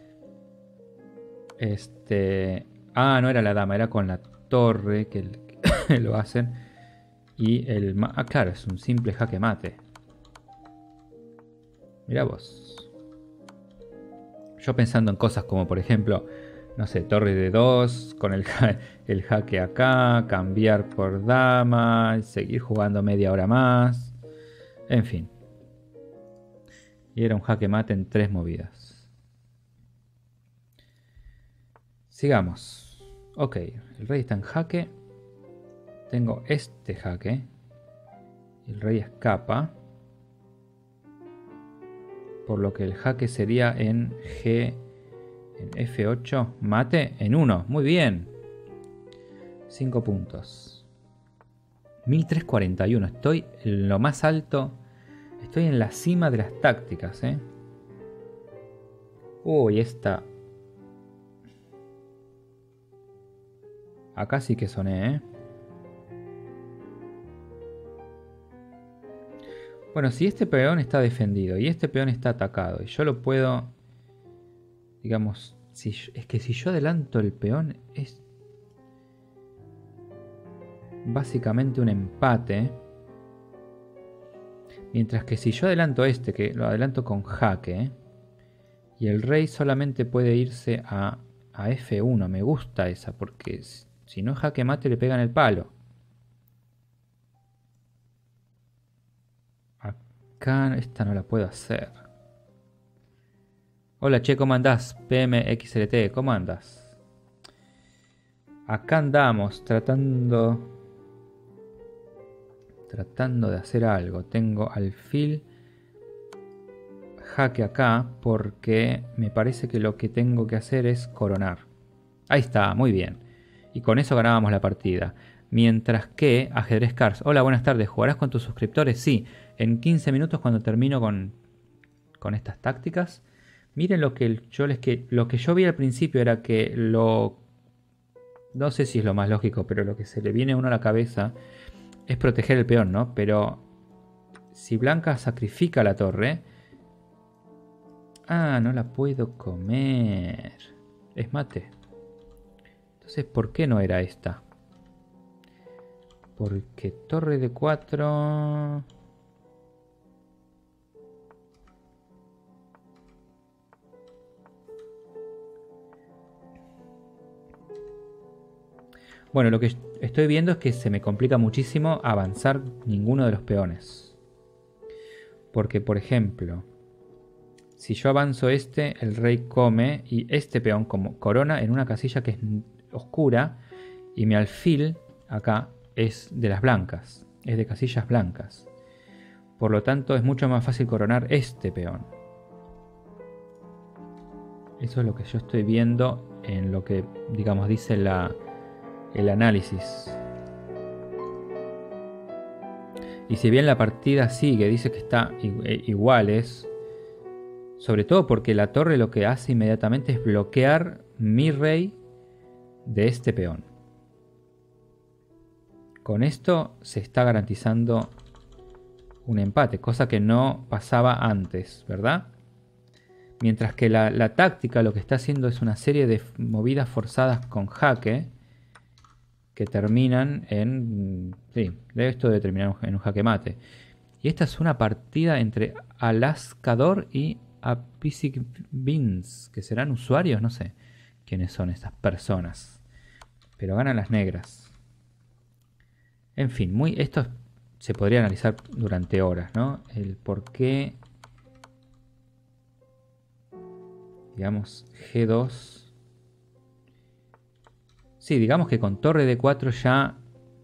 Este... Ah, no era la dama, era con la torre que, el, que lo hacen. Y el... Ah, claro, es un simple jaque mate. Mirá vos. Yo pensando en cosas como, por ejemplo, no sé, torre de dos, con el, ja el jaque acá, cambiar por dama, seguir jugando media hora más. En fin. Y era un jaque mate en tres movidas. Sigamos. Ok, el rey está en jaque. Tengo este jaque. El rey escapa. Por lo que el jaque sería en G, en F ocho, mate en uno. Muy bien. cinco puntos. mil trescientos cuarenta y uno. Estoy en lo más alto. Estoy en la cima de las tácticas, ¿eh? Uy, esta. Acá sí que soné, ¿eh? Bueno, si este peón está defendido y este peón está atacado y yo lo puedo, digamos, si yo, es que si yo adelanto el peón es básicamente un empate. Mientras que si yo adelanto este, que lo adelanto con jaque, y el rey solamente puede irse a, a F uno, me gusta esa, porque si no jaque mate le pegan el palo. acá esta no la puedo hacer. Hola, che, ¿cómo andás? P M X L T, ¿cómo andás? Acá andamos tratando... Tratando de hacer algo. Tengo alfil jaque acá porque me parece que lo que tengo que hacer es coronar. Ahí está, muy bien. Y con eso ganábamos la partida. Mientras que Ajedrez Cars. Hola, buenas tardes. ¿Jugarás con tus suscriptores? Sí. En quince minutos cuando termino con, con estas tácticas. Miren lo que yo les que lo que yo vi al principio era que lo... No sé si es lo más lógico, pero lo que se le viene a uno a la cabeza es proteger el peón, ¿no? Pero si Blanca sacrifica la torre... Ah, no la puedo comer. Es mate. Entonces, ¿por qué no era esta? Porque torre de cuatro... Bueno, lo que estoy viendo es que se me complica muchísimo avanzar ninguno de los peones. Porque, por ejemplo, si yo avanzo este, el rey come y este peón como corona en una casilla que es oscura y mi alfil acá es de las blancas, es de casillas blancas. Por lo tanto, es mucho más fácil coronar este peón. Eso es lo que yo estoy viendo en lo que, digamos, dice la... el análisis. Y si bien la partida sigue, dice que está iguales, sobre todo porque la torre lo que hace inmediatamente es bloquear mi rey de este peón. Con esto se está garantizando un empate, cosa que no pasaba antes, ¿verdad? Mientras que la, la táctica lo que está haciendo es una serie de movidas forzadas con jaque, que terminan en... Sí, esto debe terminar en un jaque mate. Y esta es una partida entre Alascador y Apisic Beans, que serán usuarios, no sé quiénes son estas personas. Pero ganan las negras. En fin, muy esto se podría analizar durante horas, ¿no? El por qué... Digamos, G dos... Sí, digamos que con torre de cuatro ya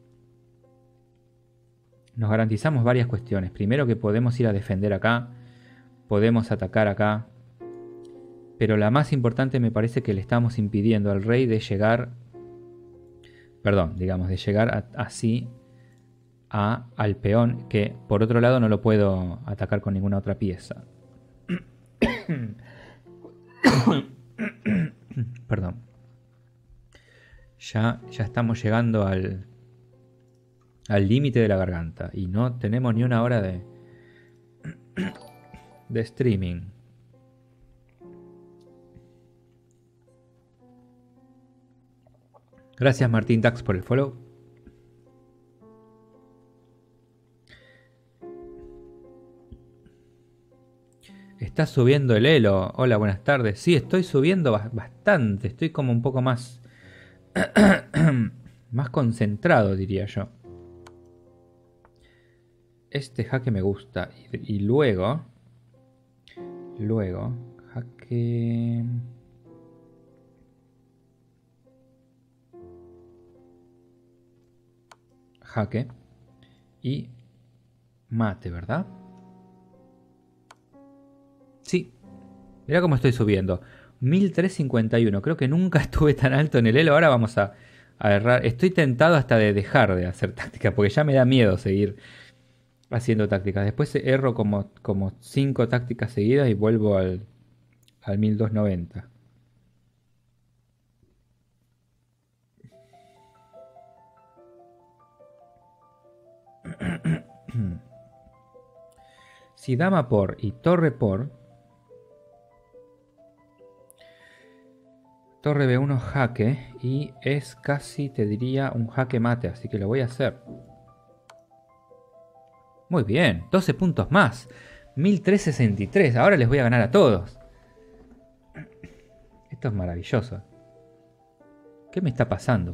nos garantizamos varias cuestiones. Primero que podemos ir a defender acá, podemos atacar acá, pero la más importante me parece que le estamos impidiendo al rey de llegar, perdón, digamos, de llegar a, así a, al peón, que por otro lado no lo puedo atacar con ninguna otra pieza. Perdón. Ya, ya estamos llegando al al límite de la garganta y no tenemos ni una hora de de streaming. Gracias Martín Dax por el follow. ¿Estás subiendo el elo? Hola, buenas tardes. Sí, estoy subiendo bastante. Estoy como un poco más más concentrado, diría yo. Este jaque me gusta. Y, y luego... Luego... Jaque... Jaque. Y... Mate, ¿verdad? Sí. Mira cómo estoy subiendo. mil trescientos cincuenta y uno. Creo que nunca estuve tan alto en el elo. Ahora vamos a, a errar. Estoy tentado hasta de dejar de hacer táctica. Porque ya me da miedo seguir haciendo tácticas. Después erro como, como cinco tácticas seguidas y vuelvo al, al mil doscientos noventa. Si dama por y torre por... Torre B uno jaque y es casi, te diría, un jaque mate, así que lo voy a hacer. Muy bien, doce puntos más. mil trescientos sesenta y tres, ahora les voy a ganar a todos. Esto es maravilloso. ¿Qué me está pasando?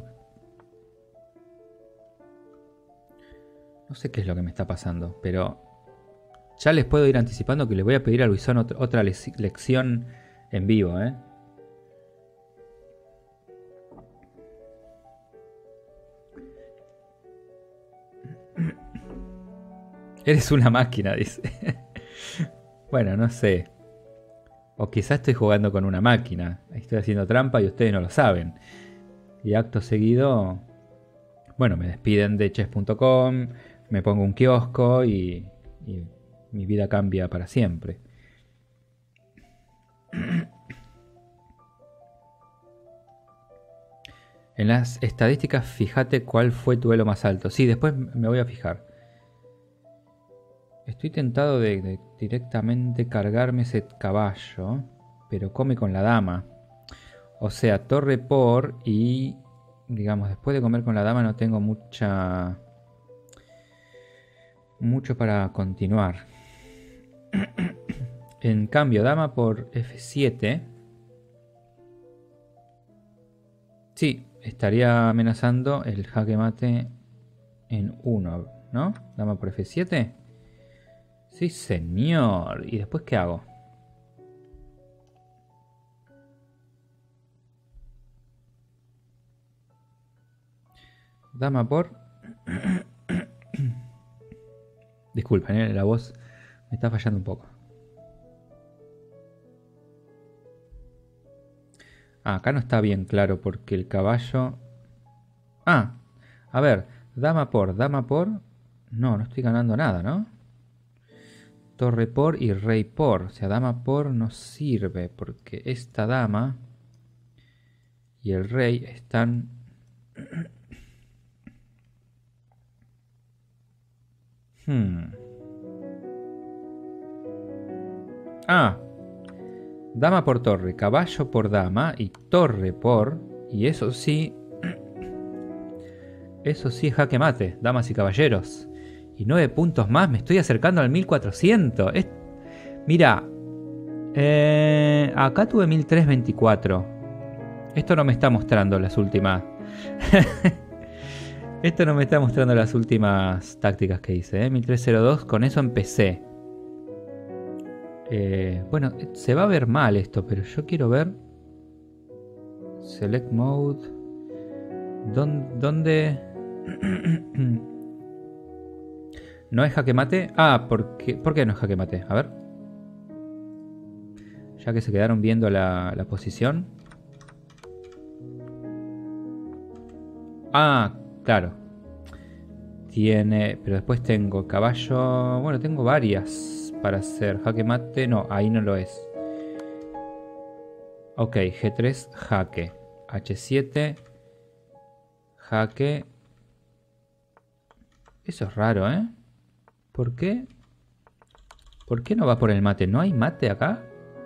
No sé qué es lo que me está pasando, pero Ya les puedo ir anticipando que le voy a pedir a Luisón ot otra le lección en vivo, ¿eh? Eres una máquina, dice. Bueno, no sé. O quizás estoy jugando con una máquina. Estoy haciendo trampa y ustedes no lo saben. Y acto seguido, bueno, me despiden de chess punto com, me pongo un kiosco y, y mi vida cambia para siempre. En las estadísticas, fíjate cuál fue tu elo más alto. Sí, después me voy a fijar. Estoy tentado de, de directamente cargarme ese caballo, pero come con la dama. O sea, torre por y, digamos, después de comer con la dama no tengo mucha... mucho para continuar. En cambio, dama por efe siete. Sí, estaría amenazando el jaque mate en uno, ¿no? Dama por efe siete. Sí, señor. ¿Y después qué hago? Dama por... Disculpen, ¿eh? La voz me está fallando un poco. Ah, acá no está bien claro porque el caballo... Ah, a ver, dama por, dama por... No, no estoy ganando nada, ¿no? Torre por y rey por. O sea, dama por no sirve porque esta dama y el rey están... Hmm. Ah, dama por torre, caballo por dama y torre por... Y eso sí... Eso sí, jaque mate, damas y caballeros. Y nueve puntos más, me estoy acercando al mil cuatrocientos. Es... Mira, eh, acá tuve mil trescientos veinticuatro. Esto no me está mostrando las últimas... Esto no me está mostrando las últimas tácticas que hice, ¿eh? mil trescientos dos, con eso empecé. Eh, bueno, se va a ver mal esto, pero yo quiero ver... Select Mode... ¿Dónde...? ¿No es jaque mate? Ah, ¿por qué, ¿por qué no es jaque mate? A ver. Ya que se quedaron viendo la, la posición. Ah, claro. Tiene... Pero después tengo caballo... Bueno, tengo varias para hacer jaque mate. No, ahí no lo es. Ok, ge tres, jaque. hache siete... Jaque. Eso es raro, ¿eh? ¿Por qué? ¿Por qué no va por el mate? ¿No hay mate acá?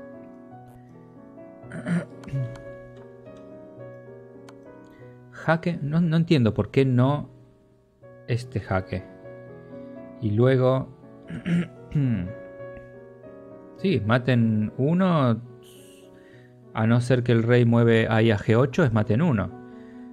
Jaque. No, no entiendo por qué no este jaque. Y luego... Sí, mate en uno. A no ser que el rey mueve ahí a ge ocho, es mate en uno.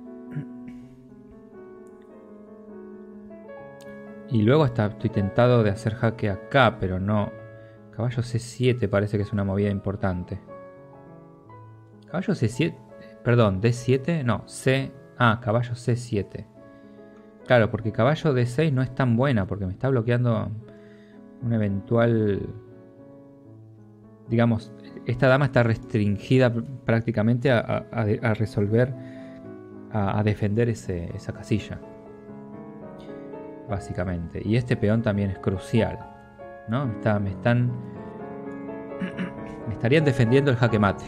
Y luego hasta estoy tentado de hacer jaque acá, pero no. Caballo ce siete parece que es una movida importante. Caballo ce siete... Perdón, de siete... No, C... Ah, caballo ce siete. Claro, porque caballo de seis no es tan buena, porque me está bloqueando un eventual... Digamos, esta dama está restringida prácticamente a, a, a resolver, a, a defender ese, esa casilla. Básicamente. Y este peón también es crucial, ¿no? Me, está, me están... Me estarían defendiendo el jaque mate.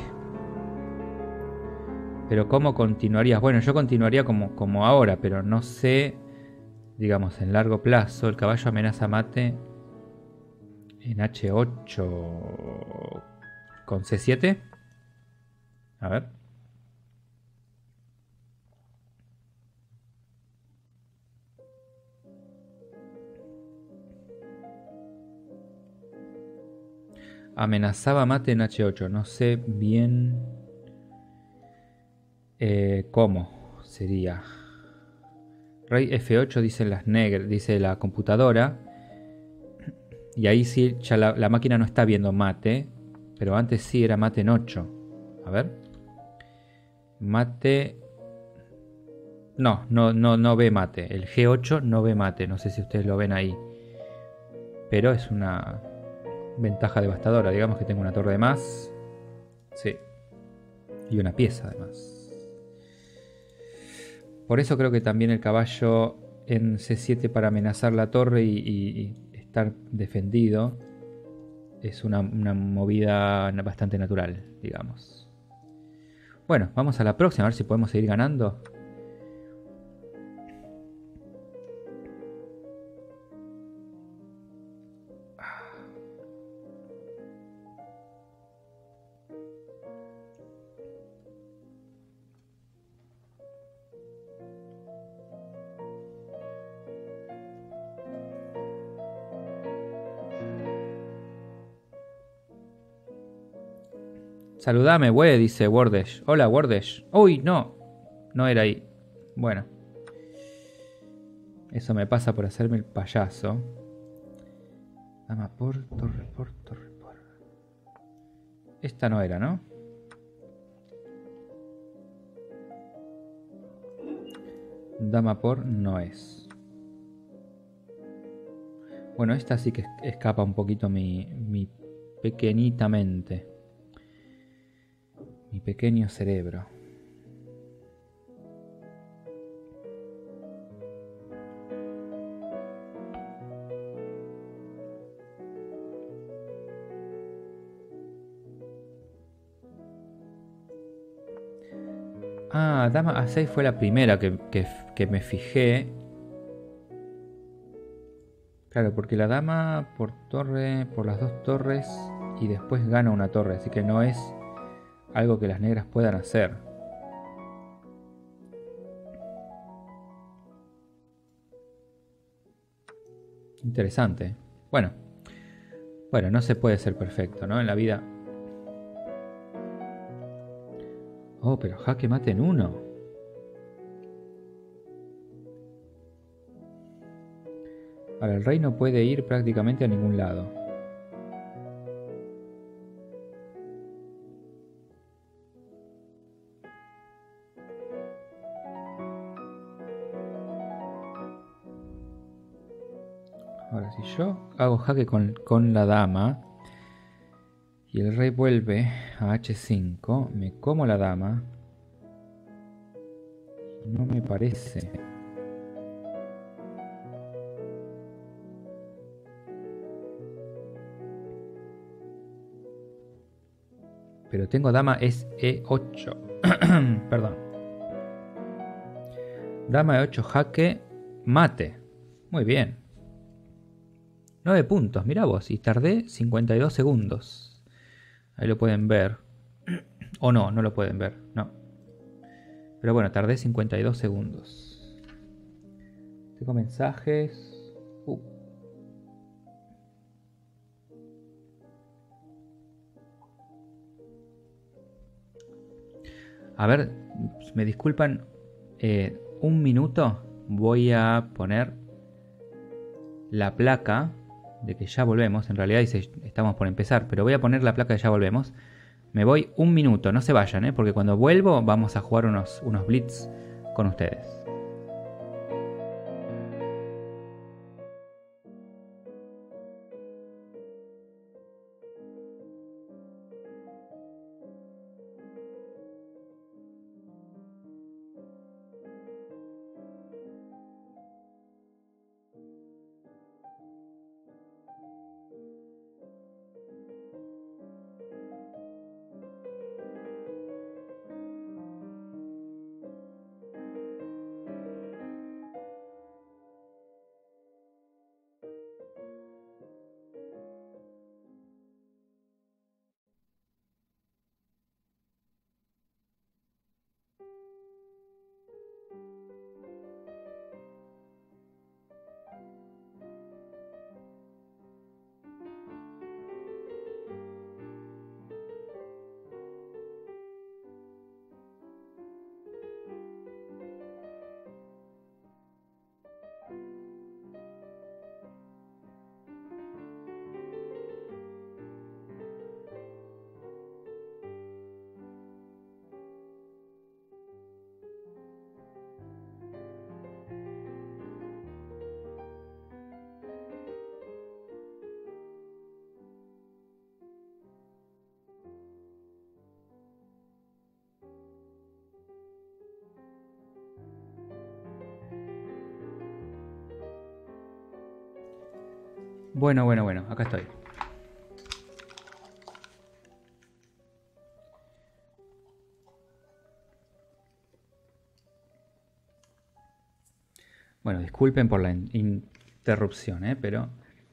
Pero ¿cómo continuarías? Bueno, yo continuaría como, como ahora, pero no sé, digamos, en largo plazo. El caballo amenaza mate en hache ocho con ce siete. A ver. Amenazaba mate en hache ocho. No sé bien eh, cómo sería. Rey efe ocho dice las negras, dice la computadora. Y ahí sí, ya la, la máquina no está viendo mate, pero antes sí era mate en ocho. A ver. Mate... No, no, no, no ve mate. El G ocho no ve mate. No sé si ustedes lo ven ahí. Pero es una ventaja devastadora. Digamos que tengo una torre de más. Sí. Y una pieza además. Por eso creo que también el caballo en C siete para amenazar la torre y, y, y estar defendido es una, una movida bastante natural, digamos. Bueno, vamos a la próxima, a ver si podemos seguir ganando. Saludame, güey, dice Wordesh. Hola, Wordesh. Uy, no. No era ahí. Bueno. Eso me pasa por hacerme el payaso. Dama por, torre por, torre por. Esta no era, ¿no? Dama por no es. Bueno, esta sí que escapa un poquito mi, mi pequeñita mente. Mi pequeño cerebro. Ah, dama a seis fue la primera que, que, que me fijé. Claro, porque la dama por torre, por las dos torres y después gana una torre, así que no es algo que las negras puedan hacer. Interesante. Bueno, bueno, no se puede ser perfecto, ¿no? En la vida. Oh, pero jaque mate en uno. Ahora, el rey no puede ir prácticamente a ningún lado. Ahora, si yo hago jaque con, con la dama y el rey vuelve a hache cinco, me como la dama. No me parece. Pero tengo dama es E ocho. Perdón. Dama E ocho jaque mate. Muy bien. nueve puntos, mirá vos. Y tardé cincuenta y dos segundos. Ahí lo pueden ver. O no, no lo pueden ver. No. Pero bueno, tardé cincuenta y dos segundos. Tengo mensajes. Uh. A ver, me disculpan. Eh, un minuto. Voy a poner la placa de que ya volvemos. En realidad dice estamos por empezar, pero voy a poner la placa de ya volvemos. Me voy un minuto, no se vayan, ¿eh? Porque cuando vuelvo vamos a jugar unos, unos blitz con ustedes. Bueno, bueno, bueno, acá estoy. Bueno, disculpen por la in interrupción, ¿eh? Pero...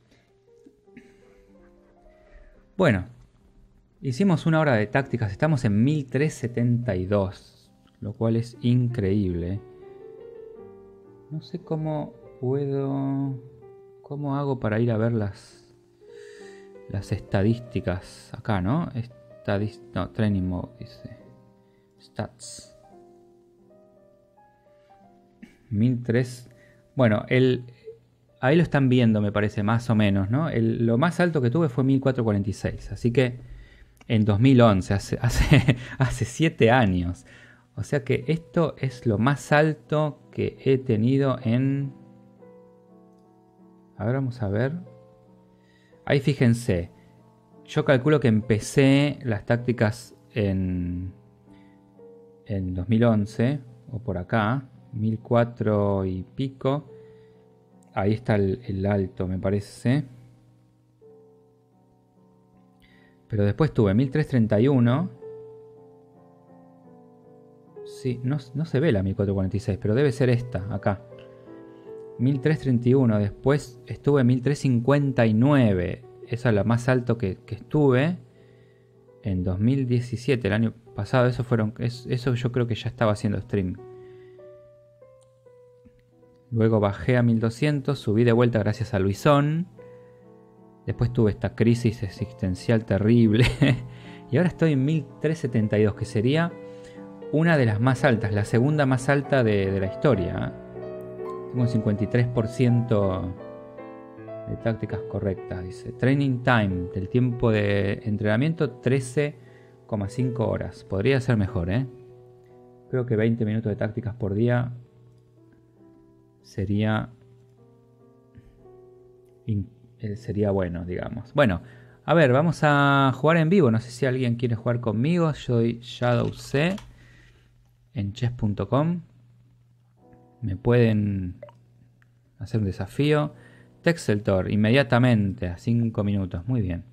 Bueno, hicimos una hora de tácticas, estamos en mil trescientos setenta y dos, lo cual es increíble. No sé cómo puedo... ¿Cómo hago para ir a ver las, las estadísticas? Acá, ¿no? Estadis no, Training Mode, dice. Stats. mil tres. Bueno, el, ahí lo están viendo, me parece, más o menos, ¿no? El, lo más alto que tuve fue mil cuatrocientos cuarenta y seis. Así que en dos mil once, hace, hace, hace siete años. O sea que esto es lo más alto que he tenido en... Ahora vamos a ver. Ahí fíjense. Yo calculo que empecé las tácticas en, en dos mil once. O por acá. mil cuatro y pico. Ahí está el, el alto, me parece. Pero después tuve mil trescientos treinta y uno. Sí, no, no se ve la mil cuatrocientos cuarenta y seis, pero debe ser esta, acá. mil trescientos treinta y uno, después estuve en mil trescientos cincuenta y nueve. Esa es la más alto que, que estuve. En dos mil diecisiete, el año pasado, eso fueron. Es, eso yo creo que ya estaba haciendo stream. Luego bajé a mil doscientos, subí de vuelta gracias a Luisón. Después tuve esta crisis existencial terrible. Y ahora estoy en mil trescientos setenta y dos, que sería una de las más altas, la segunda más alta de, de la historia. Tengo un cincuenta y tres por ciento de tácticas correctas, dice. Training time, del tiempo de entrenamiento, trece coma cinco horas. Podría ser mejor, ¿eh? Creo que veinte minutos de tácticas por día sería... sería bueno, digamos. Bueno, a ver, vamos a jugar en vivo. No sé si alguien quiere jugar conmigo. Yo soy ShadowC en chess punto com. Me pueden hacer un desafío. Texeltor, inmediatamente, a cinco minutos. Muy bien.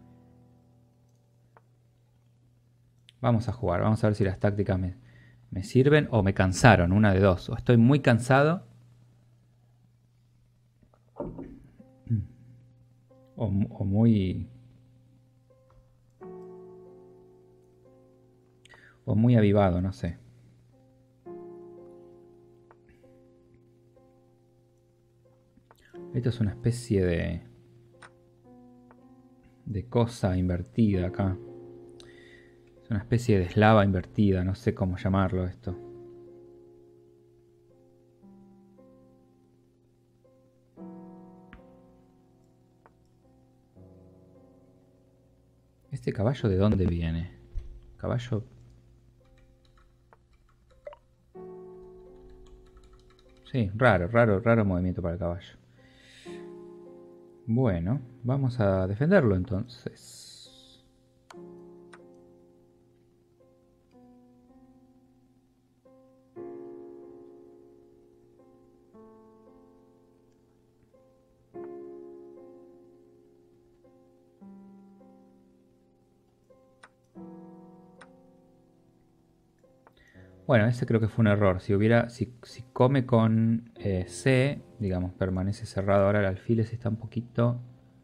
Vamos a jugar. Vamos a ver si las tácticas me, me sirven o me cansaron. Una de dos. O estoy muy cansado. O, o muy... O muy avivado, no sé. Esto es una especie de... de cosa invertida acá. Es una especie de eslava invertida, no sé cómo llamarlo esto. ¿Este caballo de dónde viene? Caballo... Sí, raro, raro, raro movimiento para el caballo. Bueno, vamos a defenderlo entonces. Bueno, ese creo que fue un error. Si hubiera, si, si come con eh, C, digamos, permanece cerrado. Ahora el alfil está un poquito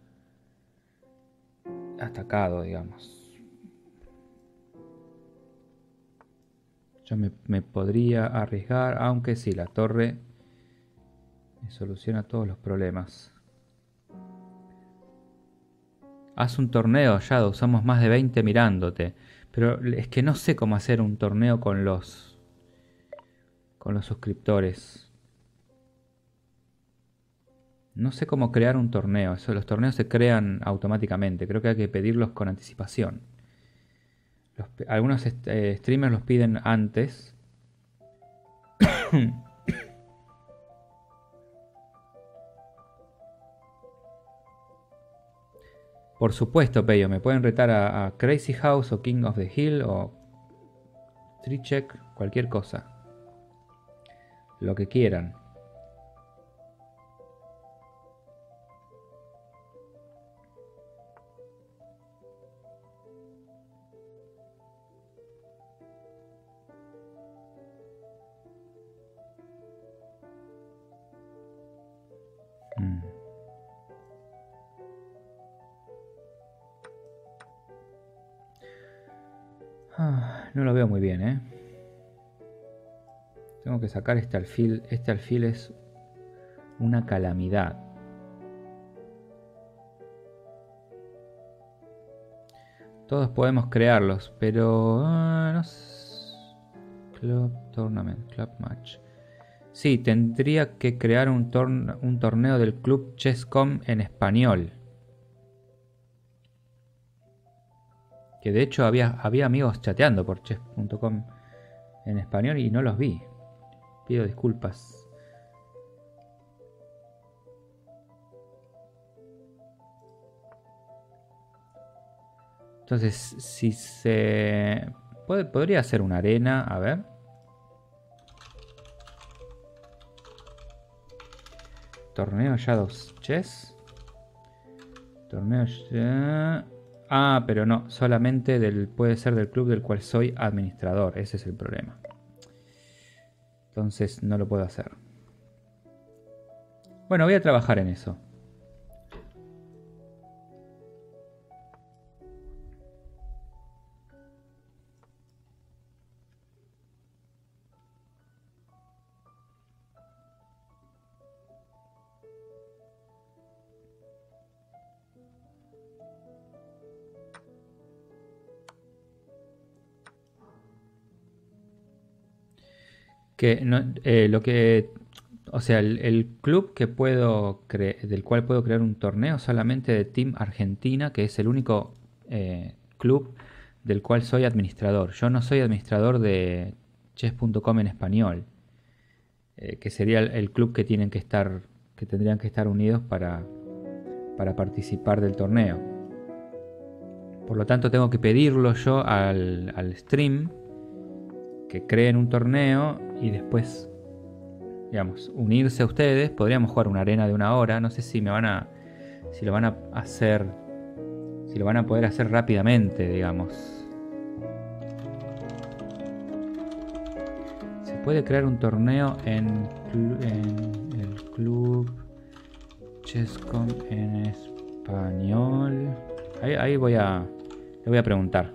atacado, digamos. Yo me, me podría arriesgar, aunque sí, la torre me soluciona todos los problemas. Haz un torneo, Shadow, somos más de veinte mirándote. Pero es que no sé cómo hacer un torneo con los... con los suscriptores. No sé cómo crear un torneo. Eso, los torneos se crean automáticamente. Creo que hay que pedirlos con anticipación. Los, algunos eh, streamers los piden antes. Por supuesto, Peyo. Me pueden retar a, a Crazy House o King of the Hill o Tricheck. Cualquier cosa. Lo que quieran. No lo veo muy bien, ¿eh? Tengo que sacar este alfil. Este alfil es una calamidad. Todos podemos crearlos, pero... Uh, no sé. Club Tournament, Club Match. Sí, tendría que crear un, torn un torneo del Club Chess.com en español. Que de hecho había, había amigos chateando por chess punto com en español y no los vi. Pido disculpas. Entonces, si se... Pod- podría hacer una arena, a ver. Torneo Shadows Chess. Torneo... Ah, pero no, solamente del, puede ser del club del cual soy administrador. Ese es el problema. Entonces no lo puedo hacer. Bueno, voy a trabajar en eso. Que no, eh, lo que, o sea, el, el club que puedo cre- del cual puedo crear un torneo solamente de Team Argentina, que es el único eh, club del cual soy administrador. Yo no soy administrador de chess punto com en español, eh, que sería el, el club que tienen que estar, que tendrían que estar unidos para, para participar del torneo. Por lo tanto, tengo que pedirlo yo al, al stream que creen un torneo y después, digamos, unirse a ustedes. Podríamos jugar una arena de una hora. No sé si me van a, si lo van a hacer, si lo van a poder hacer rápidamente, digamos. Se puede crear un torneo en, en el club Chess.com en español. Ahí, ahí voy a, le voy a preguntar.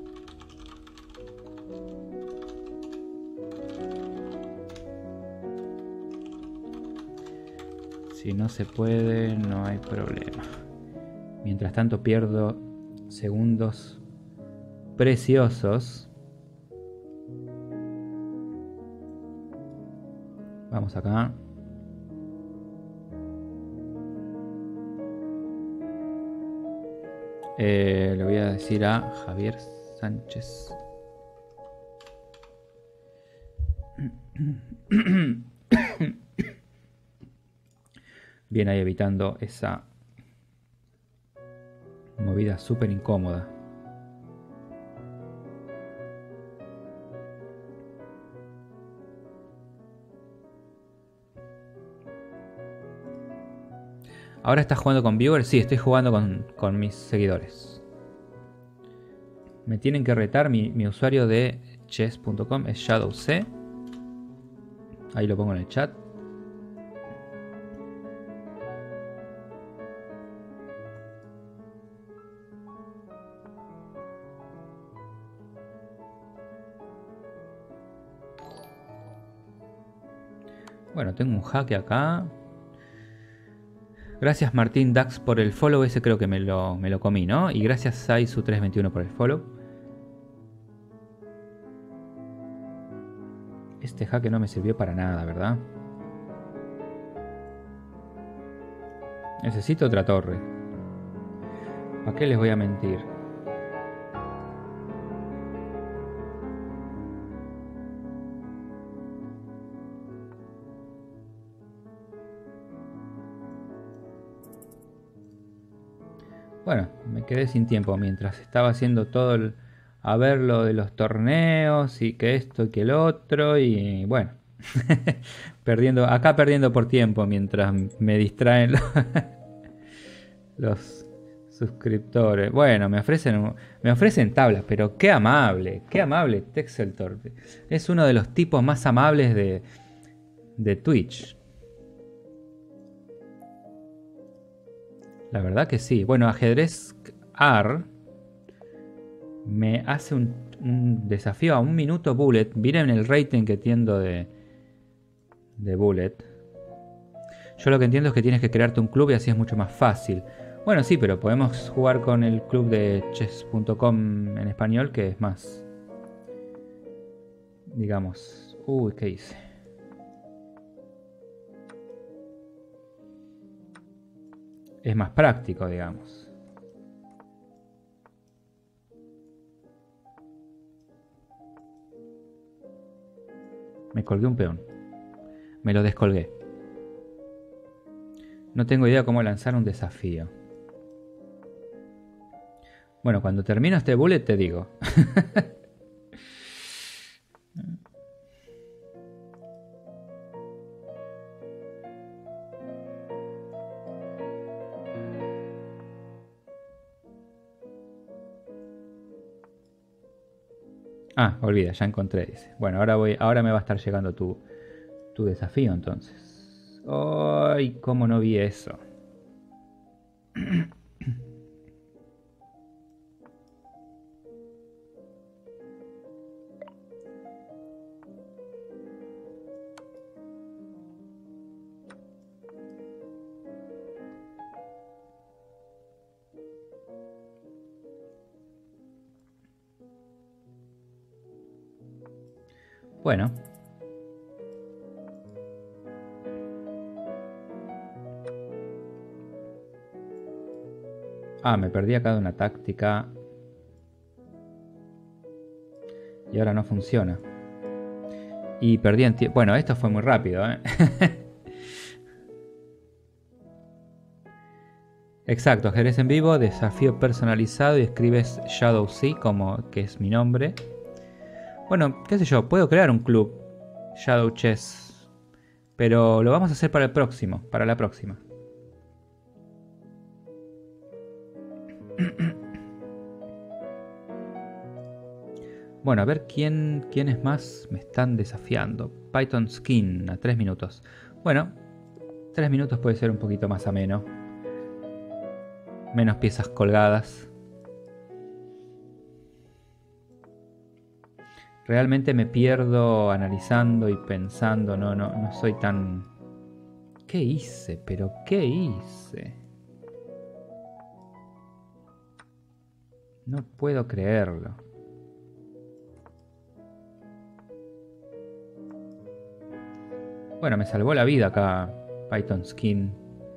Si no se puede, no hay problema. Mientras tanto pierdo segundos preciosos. Vamos acá. Eh, le voy a decir a Javier Sánchez. Bien, ahí evitando esa movida súper incómoda. ¿Ahora estás jugando con viewers? Sí, estoy jugando con, con mis seguidores. Me tienen que retar. Mi, mi usuario de chess punto com es ShadowC. Ahí lo pongo en el chat. Bueno, tengo un jaque acá. Gracias Martín Dax por el follow. Ese creo que me lo, me lo comí, ¿no? Y gracias Saisu trescientos veintiuno por el follow. Este jaque no me sirvió para nada, ¿verdad? Necesito otra torre. ¿Para qué les voy a mentir? Bueno, me quedé sin tiempo mientras estaba haciendo todo el... a ver lo de los torneos y que esto y que el otro y bueno. perdiendo, acá perdiendo por tiempo mientras me distraen los, los suscriptores. Bueno, me ofrecen me ofrecen tablas, pero qué amable, qué amable Texeltor. Es uno de los tipos más amables de, de Twitch. La verdad que sí. Bueno, Ajedrez A R me hace un, un desafío a un minuto bullet. Miren el rating que tiendo de, de bullet. Yo lo que entiendo es que tienes que crearte un club y así es mucho más fácil. Bueno, sí, pero podemos jugar con el club de chess punto com en español, que es más... Digamos... Uy, ¿qué hice? Es más práctico, digamos. Me colgué un peón. Me lo descolgué. No tengo idea cómo lanzar un desafío. Bueno, cuando termino este bullet te digo. Ah, olvida, ya encontré, dice. Bueno, ahora voy, ahora me va a estar llegando tu, tu desafío entonces. ¡Ay! ¿Cómo no vi eso? Bueno. Ah, me perdí acá de una táctica. Y ahora no funciona. Y perdí en tiempo. Bueno, esto fue muy rápido, ¿eh? Exacto, ajedrez en vivo, desafío personalizado y escribes Shadow Sea como que es mi nombre. Bueno, qué sé yo, puedo crear un club Shadow Chess, pero lo vamos a hacer para el próximo, para la próxima. Bueno, a ver quién, quiénes más me están desafiando. Python Skin a tres minutos. Bueno, tres minutos puede ser un poquito más ameno. Menos piezas colgadas. Realmente me pierdo analizando y pensando. No, no, no soy tan... ¿Qué hice? ¿Pero qué hice? No puedo creerlo. Bueno, me salvó la vida acá Python Skin.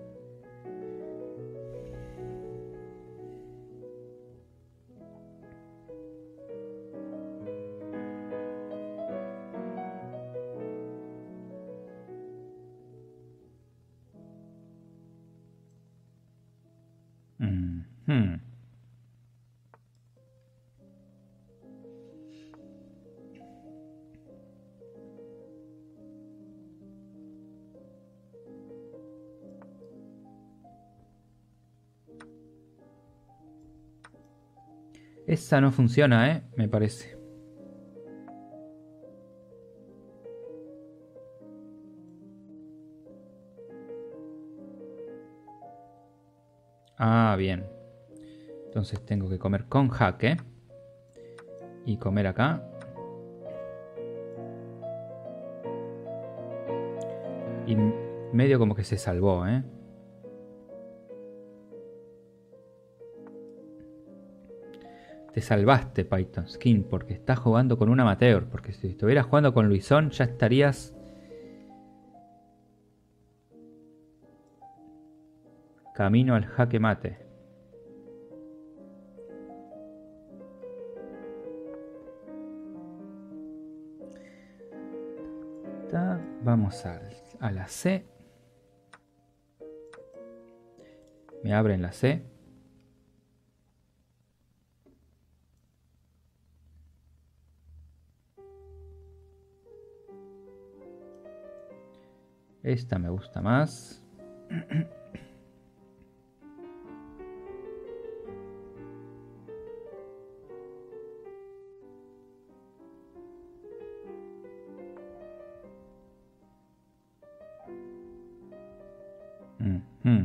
Mm-hmm. Esa no funciona, ¿eh? Me parece. Ah, bien. Entonces tengo que comer con jaque. Y comer acá. Y medio como que se salvó, ¿eh? Te salvaste, Python Skin, porque estás jugando con un amateur. Porque si estuvieras jugando con Luisón, ya estarías... camino al jaque mate. Vamos a, a la C. Me abre en la C. Esta me gusta más. Mm-hmm.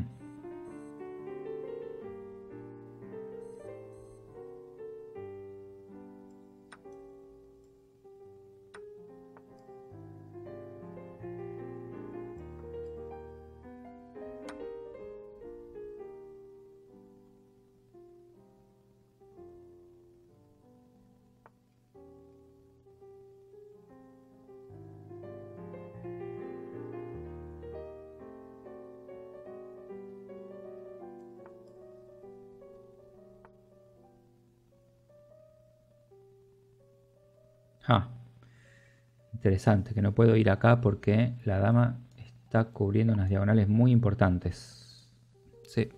Ah, interesante, que no puedo ir acá porque la dama está cubriendo unas diagonales muy importantes. Sí.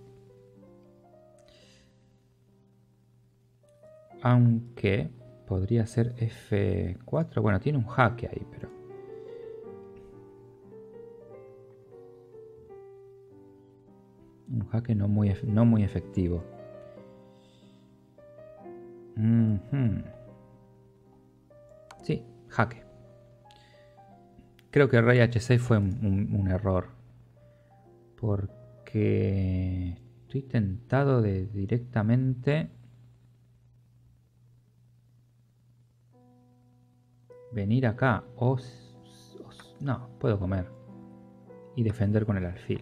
Aunque podría ser F cuatro. Bueno, tiene un jaque ahí, pero... un jaque no muy, no muy efectivo. Uh-huh. Sí, jaque. Creo que rey H seis fue un, un, un error. Porque estoy tentado de directamente venir acá. O, o no, puedo comer. Y defender con el alfil.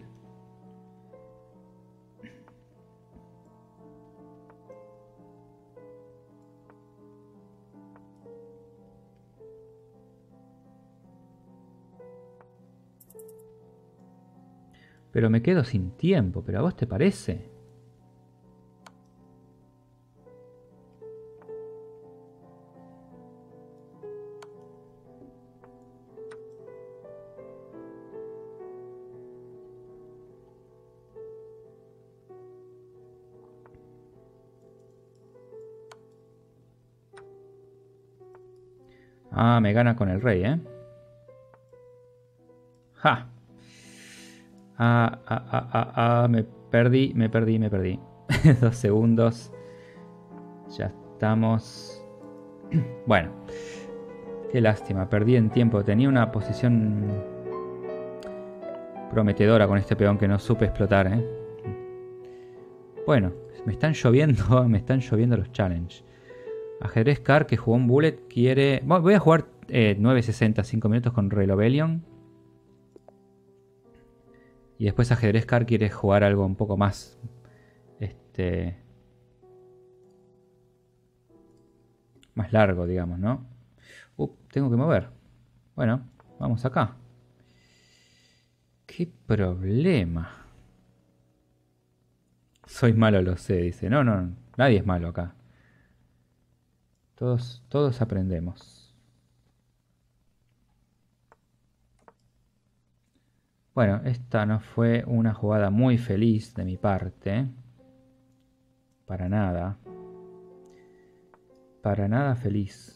Pero me quedo sin tiempo, ¿pero a vos te parece? Ah, me gana con el rey, ¿eh? ¡Ja! Ah, ah, ah, ah, ah, me perdí, me perdí, me perdí. Dos segundos. Ya estamos. Bueno, qué lástima, perdí en tiempo. Tenía una posición prometedora con este peón que no supe explotar, ¿eh? Bueno, me están lloviendo, me están lloviendo los challenges. Ajedrez Car, que jugó un bullet, quiere... Bueno, voy a jugar eh, nueve sesenta, cinco minutos con Relobelion. Y después Ajedrez Car quiere jugar algo un poco más... Este... más largo, digamos, ¿no? Uh, tengo que mover. Bueno, vamos acá. ¿Qué problema? Soy malo, lo sé, dice. No, no, nadie es malo acá. Todos, todos aprendemos. Bueno, esta no fue una jugada muy feliz de mi parte. Para nada. Para nada feliz.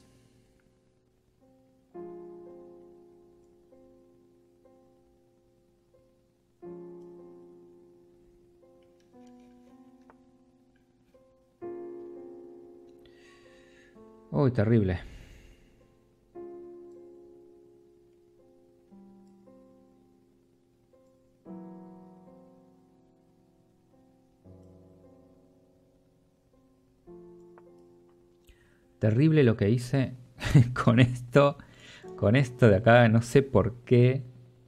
Uy, terrible. Terrible lo que hice con esto. Con esto de acá, no sé por qué.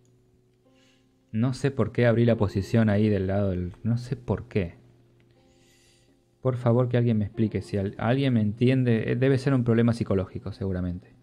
No sé por qué abrí la posición ahí del lado del... No sé por qué. Por favor, que alguien me explique. Si alguien me entiende, debe ser un problema psicológico, seguramente.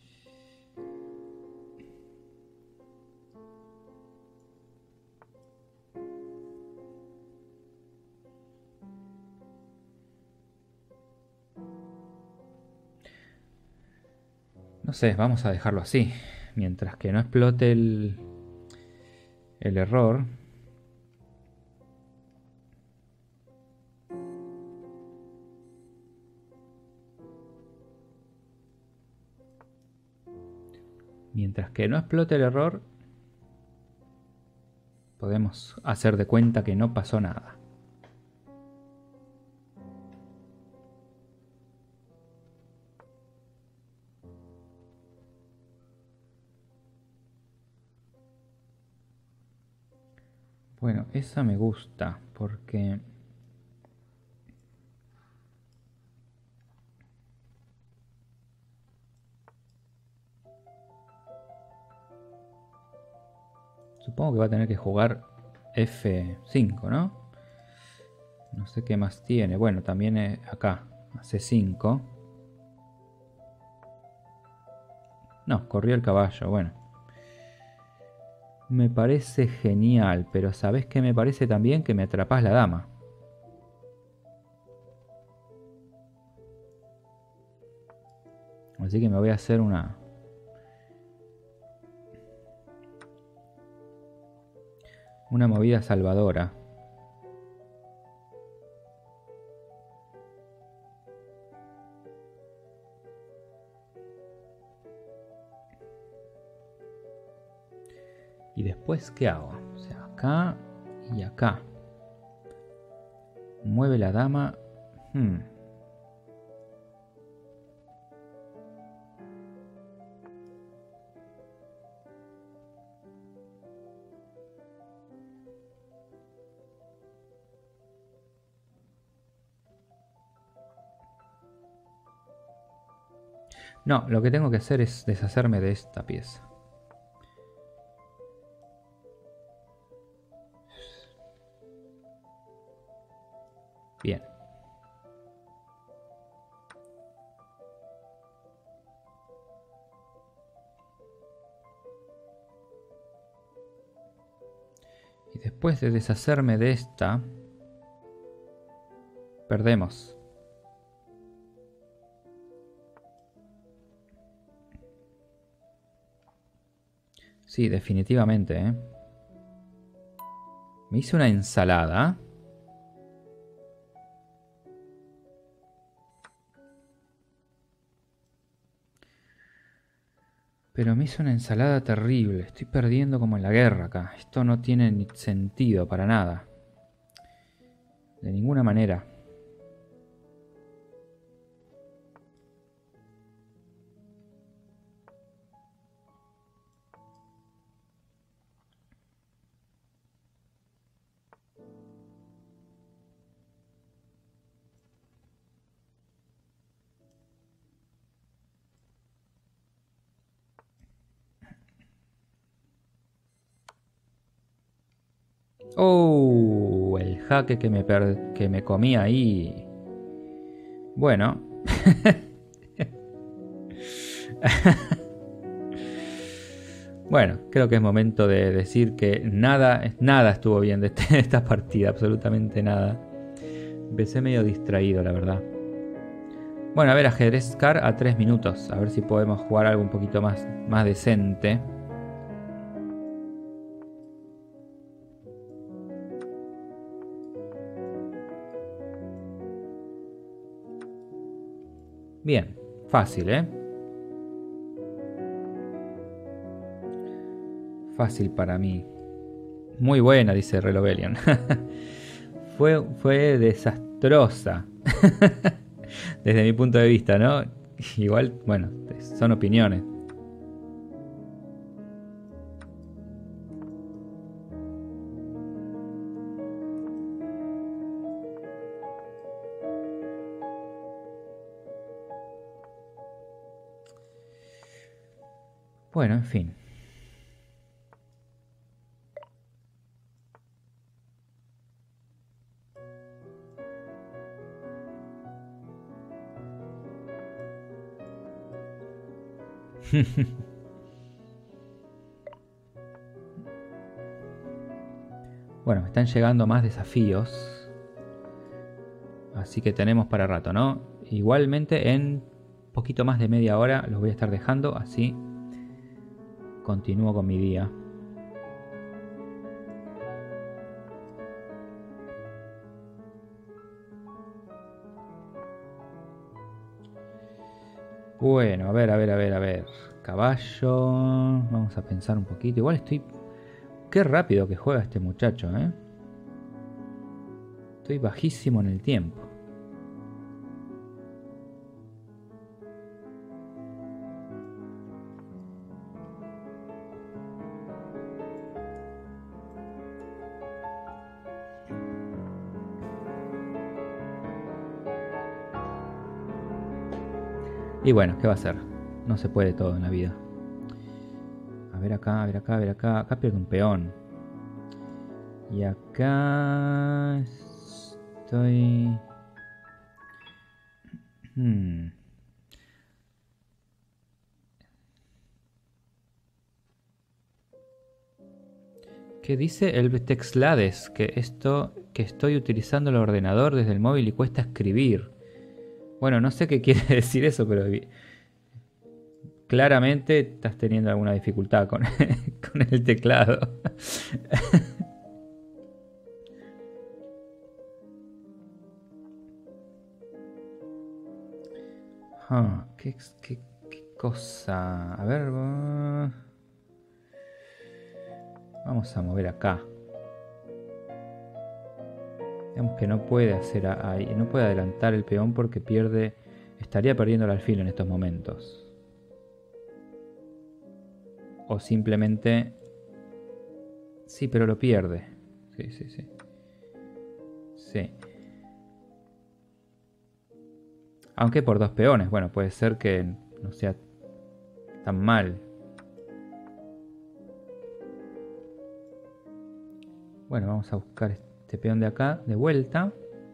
No sé, vamos a dejarlo así. Mientras que no explote el, el error. Mientras que no explote el error, podemos hacer de cuenta que no pasó nada. Bueno, esa me gusta porque... supongo que va a tener que jugar F cinco, ¿no? No sé qué más tiene. Bueno, también acá, C cinco. No, corrió el caballo, bueno. Me parece genial, pero ¿sabés qué me parece también? Que me atrapás la dama. Así que me voy a hacer una... Una movida salvadora. Y después, ¿qué hago? O sea, acá y acá. Mueve la dama. Hmm. No, lo que tengo que hacer es deshacerme de esta pieza. Bien. Y después de deshacerme de esta, perdemos. Sí, definitivamente, ¿eh? Me hice una ensalada. Pero me hizo una ensalada terrible. Estoy perdiendo como en la guerra acá. Esto no tiene ni sentido para nada. De ninguna manera. Oh, el jaque que me, per que me comí ahí. Bueno. Bueno, creo que es momento de decir que nada, nada estuvo bien de, este, de esta partida, absolutamente nada. Empecé medio distraído, la verdad. Bueno, a ver, ajedrez car a tres minutos. A ver si podemos jugar algo un poquito más, más decente. Bien, fácil, ¿eh? Fácil para mí. Muy buena, dice Relovelion. fue, fue desastrosa. Desde mi punto de vista, ¿no? Igual, bueno, son opiniones. Bueno, en fin. Bueno, me están llegando más desafíos. Así que tenemos para rato, ¿no? Igualmente en poquito más de media hora los voy a estar dejando. Así continúo con mi día. Bueno, a ver, a ver, a ver, a ver. Caballo. Vamos a pensar un poquito. Igual estoy... Qué rápido que juega este muchacho, ¿eh? Estoy bajísimo en el tiempo. Y bueno, ¿qué va a hacer? No se puede todo en la vida. A ver acá, a ver acá, a ver acá. Acá pierdo un peón. Y acá... Estoy... Hmm. ¿Qué dice el Texlades? Que esto... Que estoy utilizando el ordenador desde el móvil y cuesta escribir. Bueno, no sé qué quiere decir eso, pero claramente estás teniendo alguna dificultad con, con el teclado. Ah, ¿qué, qué, qué cosa? A ver... uh, vamos a mover acá. Digamos que no puede hacer ahí, no puede adelantar el peón porque pierde, estaría perdiendo el alfil en estos momentos. O simplemente... Sí, pero lo pierde. Sí, sí, sí. Sí. Aunque por dos peones. Bueno, puede ser que no sea tan mal. Bueno, vamos a buscar este peón de acá de vuelta.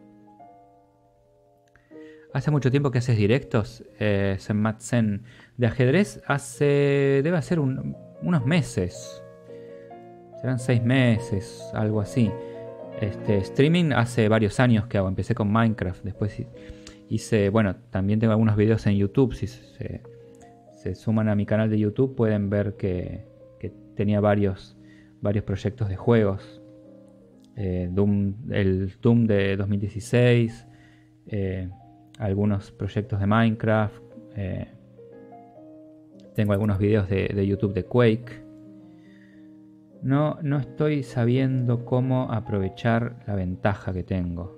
¿Hace mucho tiempo que haces directos, eh, Senmatsen, de ajedrez? Hace... debe hacer un, unos meses. Serán seis meses, algo así. Este, streaming hace varios años que hago. Empecé con Minecraft, después hice... Bueno, también tengo algunos videos en YouTube. Si se, se suman a mi canal de YouTube pueden ver que, que tenía varios, varios proyectos de juegos. Eh, Doom, el Doom de dos mil dieciséis... Eh, algunos proyectos de Minecraft, eh, tengo algunos videos de, de YouTube de Quake. No, no estoy sabiendo cómo aprovechar la ventaja que tengo.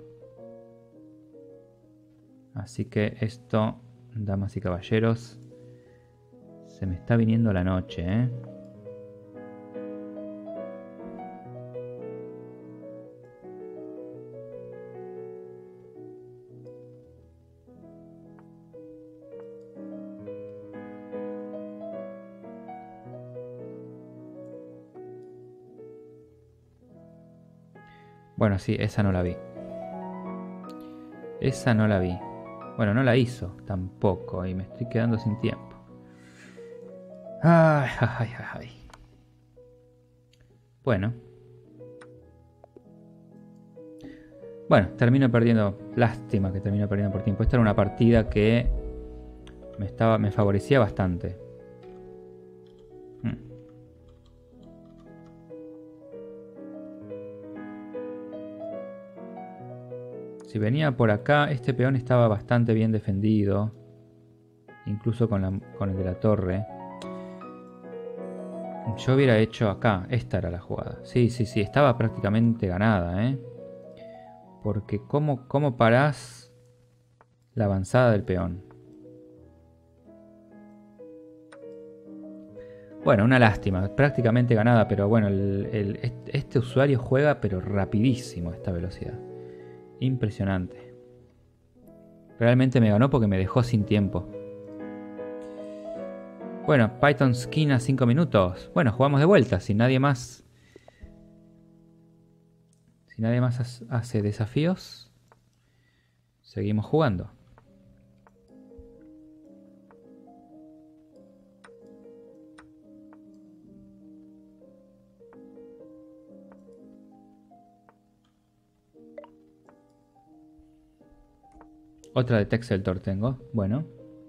Así que esto, damas y caballeros, se me está viniendo la noche, ¿eh? Bueno, sí, esa no la vi. Esa no la vi. Bueno, no la hizo tampoco y me estoy quedando sin tiempo. Ay, ay, ay, ay. Bueno. Bueno, termino perdiendo. Lástima que termino perdiendo por tiempo. Esta era una partida que me, estaba, me favorecía bastante. Hmm. Si venía por acá, este peón estaba bastante bien defendido. Incluso con, la, con el de la torre. Yo hubiera hecho acá. Esta era la jugada. Sí, sí, sí. Estaba prácticamente ganada, ¿eh? Porque ¿cómo, cómo parás la avanzada del peón? Bueno, una lástima. Prácticamente ganada. Pero bueno, el, el, este, este usuario juega pero rapidísimo a esta velocidad. Impresionante. Realmente me ganó porque me dejó sin tiempo. Bueno, Python Skin a cinco minutos. Bueno, jugamos de vuelta. Si nadie más... Si nadie más hace desafíos, seguimos jugando. Otra de Texeltor tengo. Bueno.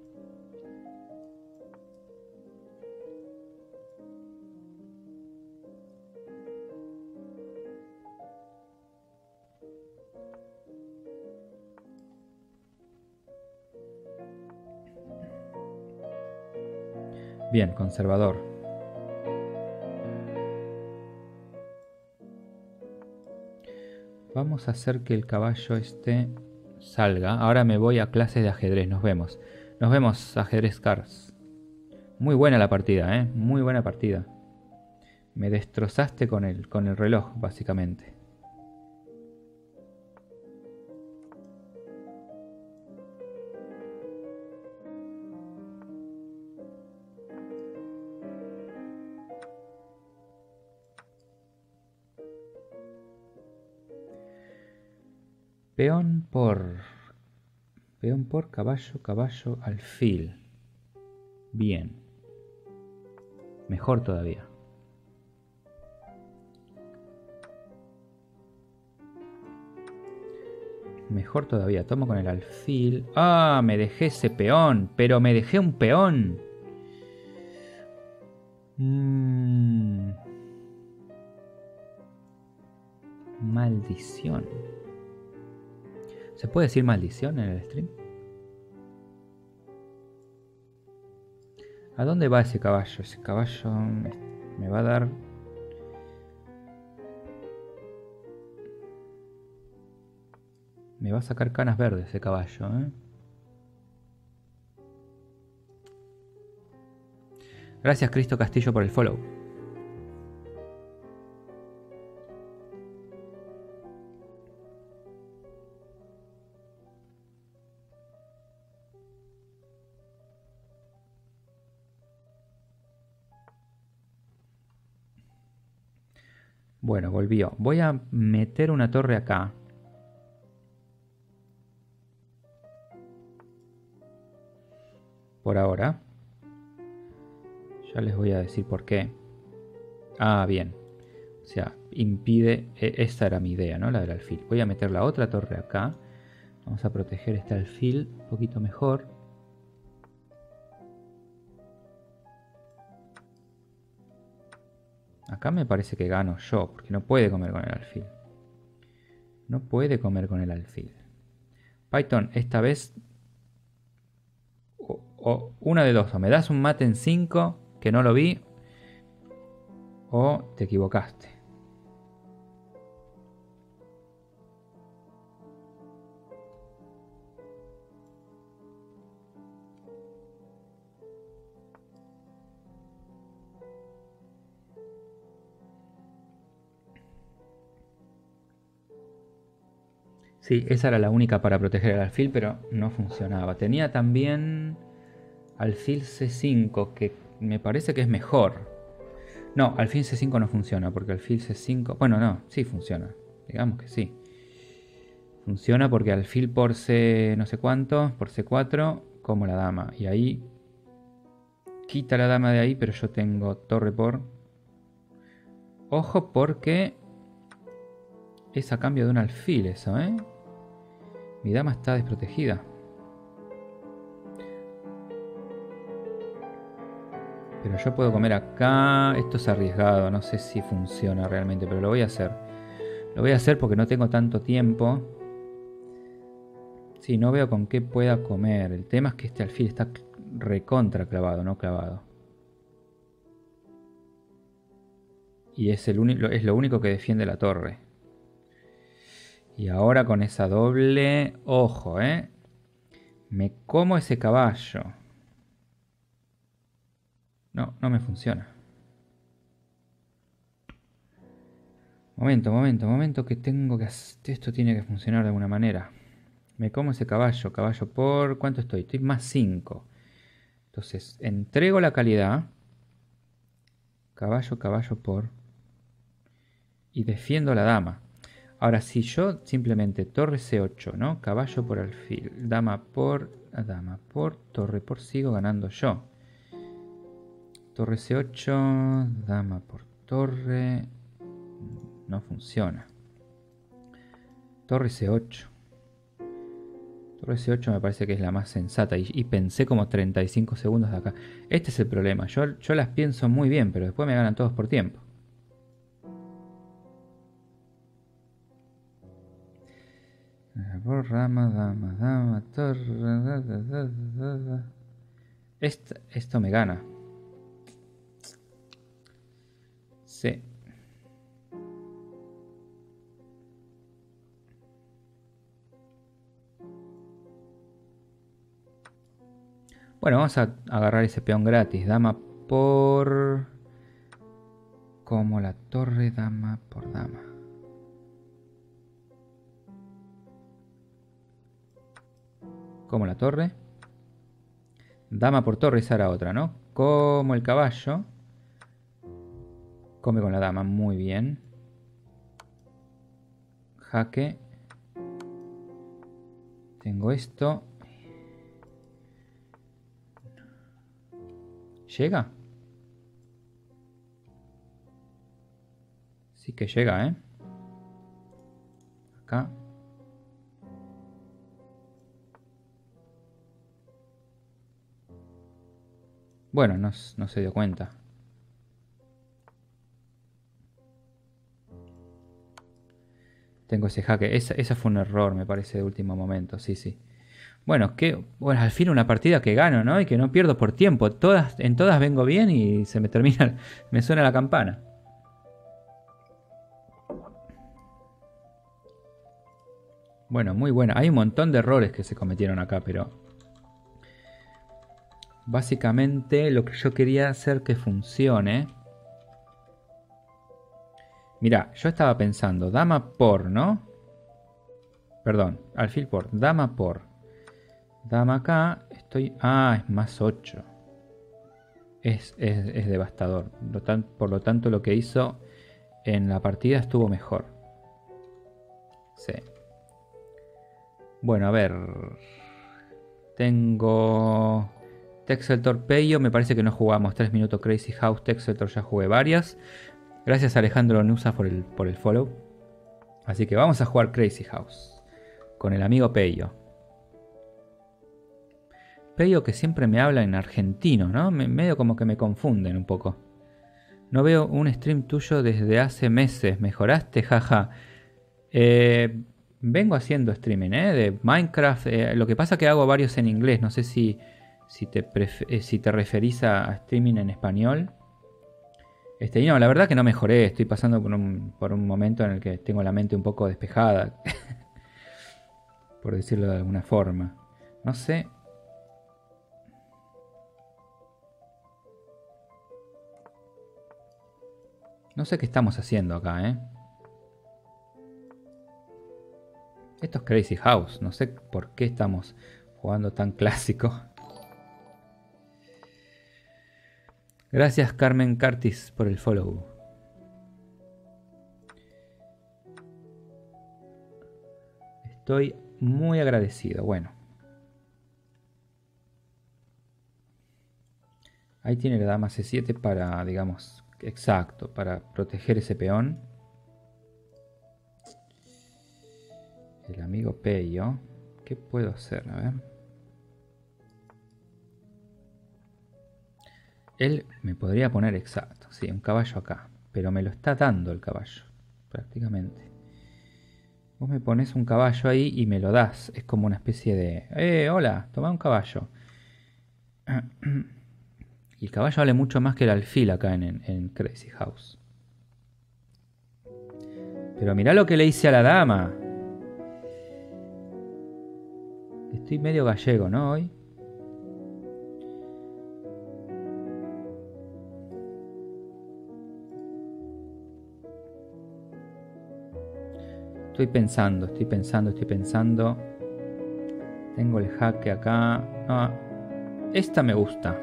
Bien, conservador. Vamos a hacer que el caballo este salga. Ahora me voy a clases de ajedrez. Nos vemos. Nos vemos, Ajedrez Cars. Muy buena la partida, ¿eh? Muy buena partida. Me destrozaste con el, con el reloj, básicamente. Peón por... Peón por caballo, caballo, alfil. Bien. Mejor todavía. Mejor todavía. Tomo con el alfil. ¡Ah! Me dejé ese peón. Pero me dejé un peón. Mm, maldición. ¿Se puede decir maldición en el stream? ¿A dónde va ese caballo? Ese caballo me, me va a dar... Me va a sacar canas verdes ese caballo, ¿eh? Gracias Cristo Castillo por el follow. Bueno, volvió. Voy a meter una torre acá. Por ahora. Ya les voy a decir por qué. Ah, bien. O sea, impide... Esta era mi idea, ¿no? La del alfil. Voy a meter la otra torre acá. Vamos a proteger este alfil un poquito mejor. Acá me parece que gano yo, porque no puede comer con el alfil. No puede comer con el alfil. Python, esta vez... O, o una de dos. O me das un mate en cinco, que no lo vi. O te equivocaste. Sí, esa era la única para proteger el alfil, pero no funcionaba. Tenía también alfil C cinco, que me parece que es mejor. No, alfil C cinco no funciona, porque alfil C cinco... Bueno, no, sí funciona. Digamos que sí. Funciona porque alfil por C no sé cuánto, por C cuatro, como la dama. Y ahí quita la dama de ahí, pero yo tengo torre por... Ojo porque es a cambio de un alfil eso, ¿eh? Mi dama está desprotegida. Pero yo puedo comer acá. Esto es arriesgado. No sé si funciona realmente, pero lo voy a hacer. Lo voy a hacer porque no tengo tanto tiempo. Sí, no veo con qué pueda comer. El tema es que este alfil está recontra clavado, no clavado. Y es, el único, es lo único que defiende la torre. Y ahora con esa doble... Ojo, ¿eh? Me como ese caballo. No, no me funciona. Momento, momento, momento que tengo que hacer... Esto tiene que funcionar de alguna manera. Me como ese caballo. Caballo por... ¿Cuánto estoy? Estoy más cinco. Entonces, entrego la calidad. Caballo, caballo por... Y defiendo la dama. Ahora, si yo simplemente torre C ocho, ¿no? Caballo por alfil, dama por... Dama por, torre por, sigo ganando yo. Torre C ocho, dama por torre... No funciona. Torre C ocho. Torre C ocho me parece que es la más sensata. Y, y pensé como treinta y cinco segundos de acá. Este es el problema. Yo, yo las pienso muy bien, pero después me ganan todos por tiempo. Por rama, dama, dama, torre... Da, da, da, da, da. Esto, esto me gana. Sí. Bueno, vamos a agarrar ese peón gratis. Dama por... Como la torre, dama por dama. Como la torre. Dama por torre, esa era otra, ¿no? Como el caballo. Come con la dama, muy bien. Jaque. Tengo esto. ¿Llega? Sí que llega, ¿eh? Acá. Bueno, no, no se dio cuenta. Tengo ese jaque. Esa, esa fue un error, me parece, de último momento. Sí, sí. Bueno, que, bueno, al fin una partida que gano, ¿no? Y que no pierdo por tiempo. Todas, en todas vengo bien y se me termina, me suena la campana. Bueno, muy buena. Hay un montón de errores que se cometieron acá, pero básicamente lo que yo quería hacer que funcione. Mirá, yo estaba pensando, dama por, ¿no? Perdón, alfil por, dama por. Dama acá, estoy... Ah, es más ocho. Es, es, es devastador. Por lo tanto, lo que hizo en la partida estuvo mejor. Sí. Bueno, a ver. Tengo... Texel Torpeyo, me parece que no jugamos tres minutos Crazy House. Texel ya jugué varias. Gracias a Alejandro Nusa por el, por el follow. Así que vamos a jugar Crazy House. Con el amigo Peyo. Peyo que siempre me habla en argentino, ¿no? Me, medio como que me confunden un poco. No veo un stream tuyo desde hace meses. ¿Mejoraste? Jaja. Eh, vengo haciendo streaming, ¿eh? De Minecraft. Eh, lo que pasa es que hago varios en inglés. No sé si, si, te, eh, si te referís a streaming en español. Este, y no, la verdad que no mejoré. Estoy pasando por un, por un momento en el que tengo la mente un poco despejada. Por decirlo de alguna forma. No sé. No sé qué estamos haciendo acá, ¿eh? Esto es Crazy House. No sé por qué estamos jugando tan clásico. Gracias Carmen Cartis por el follow. Estoy muy agradecido. Bueno. Ahí tiene la dama C siete para, digamos, exacto, para proteger ese peón. El amigo Peyo. ¿Qué puedo hacer? A ver. Él me podría poner exacto, sí, un caballo acá. Pero me lo está dando el caballo, prácticamente. Vos me pones un caballo ahí y me lo das. Es como una especie de... ¡Eh, hola! Toma un caballo. Y el caballo vale mucho más que el alfil acá en, en, en Crazy House. Pero mirá lo que le hice a la dama. Estoy medio gallego, ¿no? Hoy. Estoy pensando, estoy pensando, estoy pensando. Tengo el jaque acá. Ah, esta me gusta.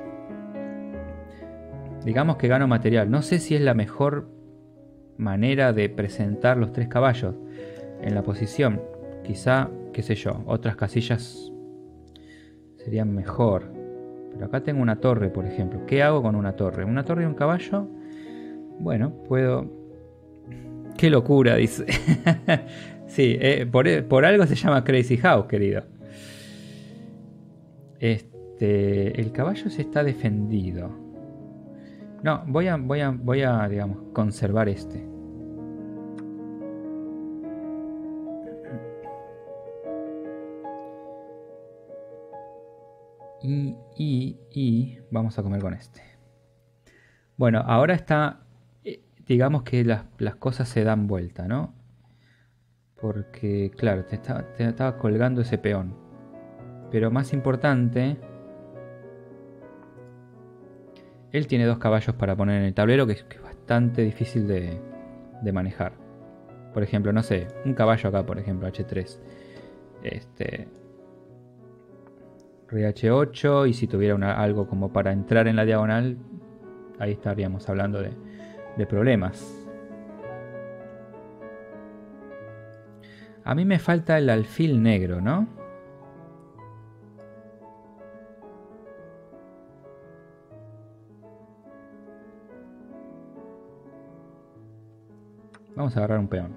Digamos que gano material. No sé si es la mejor manera de presentar los tres caballos en la posición. Quizá, qué sé yo, otras casillas serían mejor. Pero acá tengo una torre, por ejemplo. ¿Qué hago con una torre? ¿Una torre y un caballo? Bueno, puedo... ¡Qué locura! Dice. Sí, eh, por, por algo se llama Crazy House, querido. Este, el caballo se está defendido. No, voy a, voy a, voy a, digamos, conservar este. Y, y, y vamos a comer con este. Bueno, ahora está, digamos que las, las cosas se dan vuelta, ¿no? Porque, claro, te estaba, te estaba colgando ese peón. Pero más importante, él tiene dos caballos para poner en el tablero, que es, que es bastante difícil de, de manejar. Por ejemplo, no sé, un caballo acá, por ejemplo, hache tres. Este... Rey hache ocho, y si tuviera una, algo como para entrar en la diagonal, ahí estaríamos hablando de, de problemas. A mí me falta el alfil negro, ¿no? Vamos a agarrar un peón.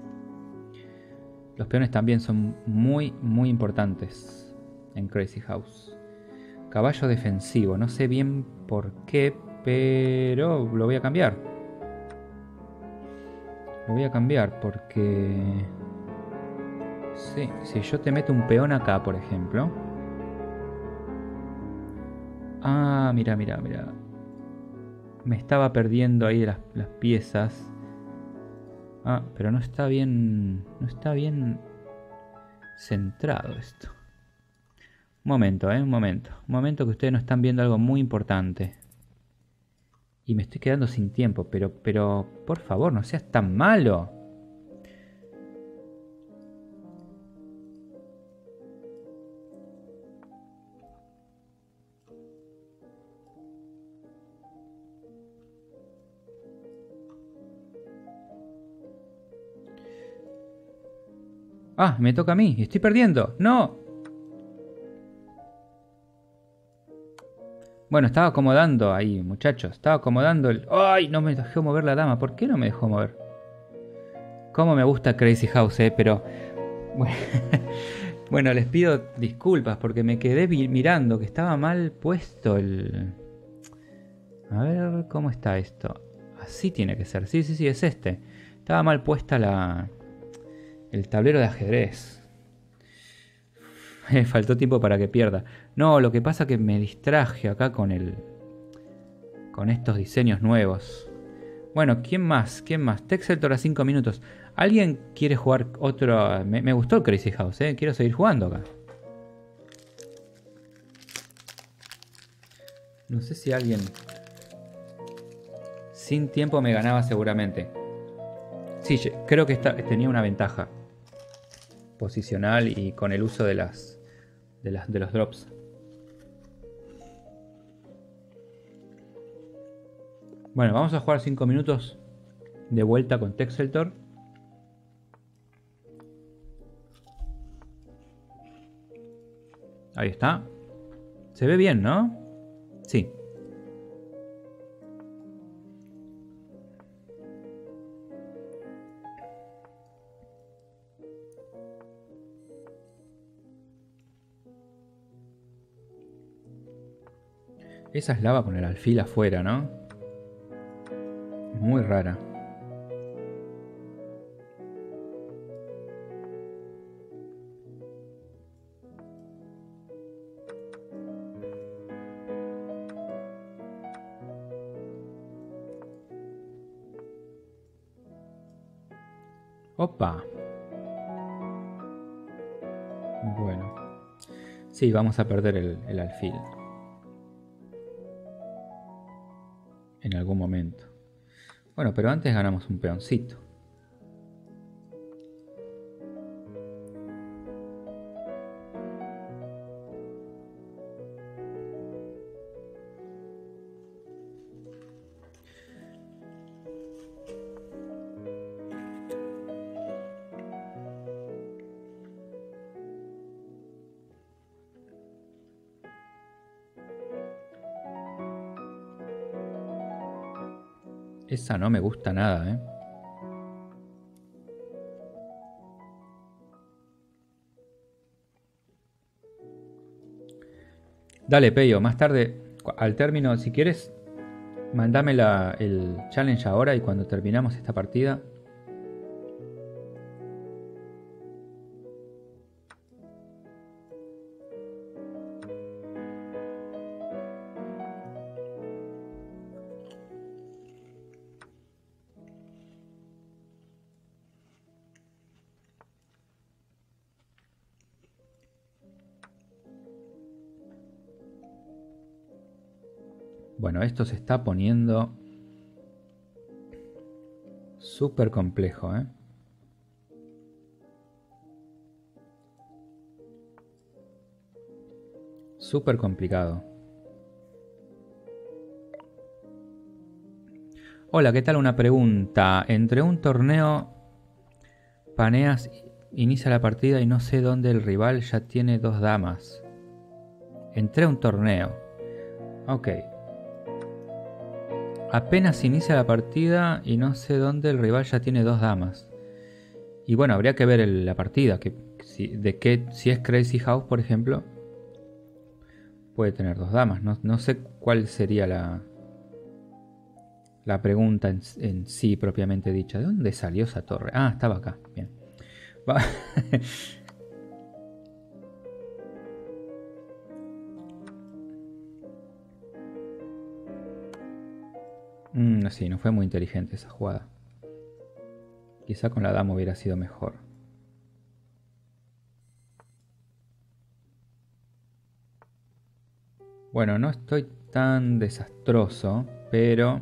Los peones también son muy, muy importantes en Crazy House. Caballo defensivo. No sé bien por qué, pero lo voy a cambiar. Lo voy a cambiar porque... Sí, si yo te meto un peón acá, por ejemplo. Ah, mira, mira, mira. Me estaba perdiendo ahí las, las piezas. Ah, pero no está bien... No está bien centrado esto. Un momento, eh, un momento. Un momento que ustedes no están viendo algo muy importante. Y me estoy quedando sin tiempo, pero, pero, por favor, no seas tan malo. Ah, me toca a mí. Estoy perdiendo. ¡No! Bueno, estaba acomodando ahí, muchachos. Estaba acomodando el... ¡Ay! No me dejó mover la dama. ¿Por qué no me dejó mover? Cómo me gusta Crazy House, eh, pero... Bueno, bueno, les pido disculpas porque me quedé mirando que estaba mal puesto el... A ver, ¿cómo está esto? Así tiene que ser. Sí, sí, sí, es este. Estaba mal puesta la... el tablero de ajedrez. Faltó tiempo para que pierda. No, lo que pasa es que me distraje acá con el... con estos diseños nuevos. Bueno, ¿quién más? ¿Quién más? Texeltor a cinco minutos. ¿Alguien quiere jugar otro? Me, me gustó el Crazy House, ¿eh? Quiero seguir jugando acá. No sé si alguien... Sin tiempo me ganaba seguramente. Sí, creo que esta, tenía una ventaja posicional y con el uso de las... de, las, de los drops. Bueno, vamos a jugar cinco minutos de vuelta con Texeltor. Ahí está. Se ve bien, ¿no? Sí. Esa es lava con el alfil afuera, ¿no? Muy rara. Opa. Bueno. Sí, vamos a perder el, el alfil. En algún momento. Bueno, pero antes ganamos un peoncito. Esa no me gusta nada, ¿eh? Dale, Peyo, más tarde, al término, si quieres, mandame la, el challenge ahora y cuando terminamos esta partida... Bueno, esto se está poniendo súper complejo, ¿eh? Súper complicado. Hola, ¿qué tal? Una pregunta. Entre un torneo, paneas, inicia la partida y no sé dónde el rival ya tiene dos damas. Entré a un torneo. Ok. Apenas inicia la partida y no sé dónde el rival ya tiene dos damas. Y bueno, habría que ver el, la partida. Que, si, de qué, si es Crazy House, por ejemplo, puede tener dos damas. No, no sé cuál sería la, la pregunta en, en sí propiamente dicha. ¿De dónde salió esa torre? Ah, estaba acá. Bien. Va. Mm, sí, no fue muy inteligente esa jugada. Quizá con la dama hubiera sido mejor. Bueno, no estoy tan desastroso, pero...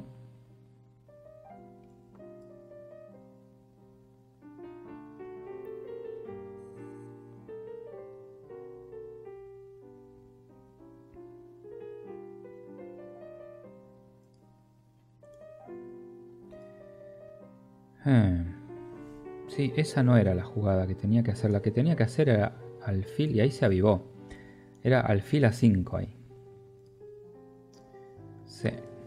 Hmm. Sí, esa no era la jugada que tenía que hacer. La que tenía que hacer era alfil y ahí se avivó. Era alfil a cinco ahí. Sí.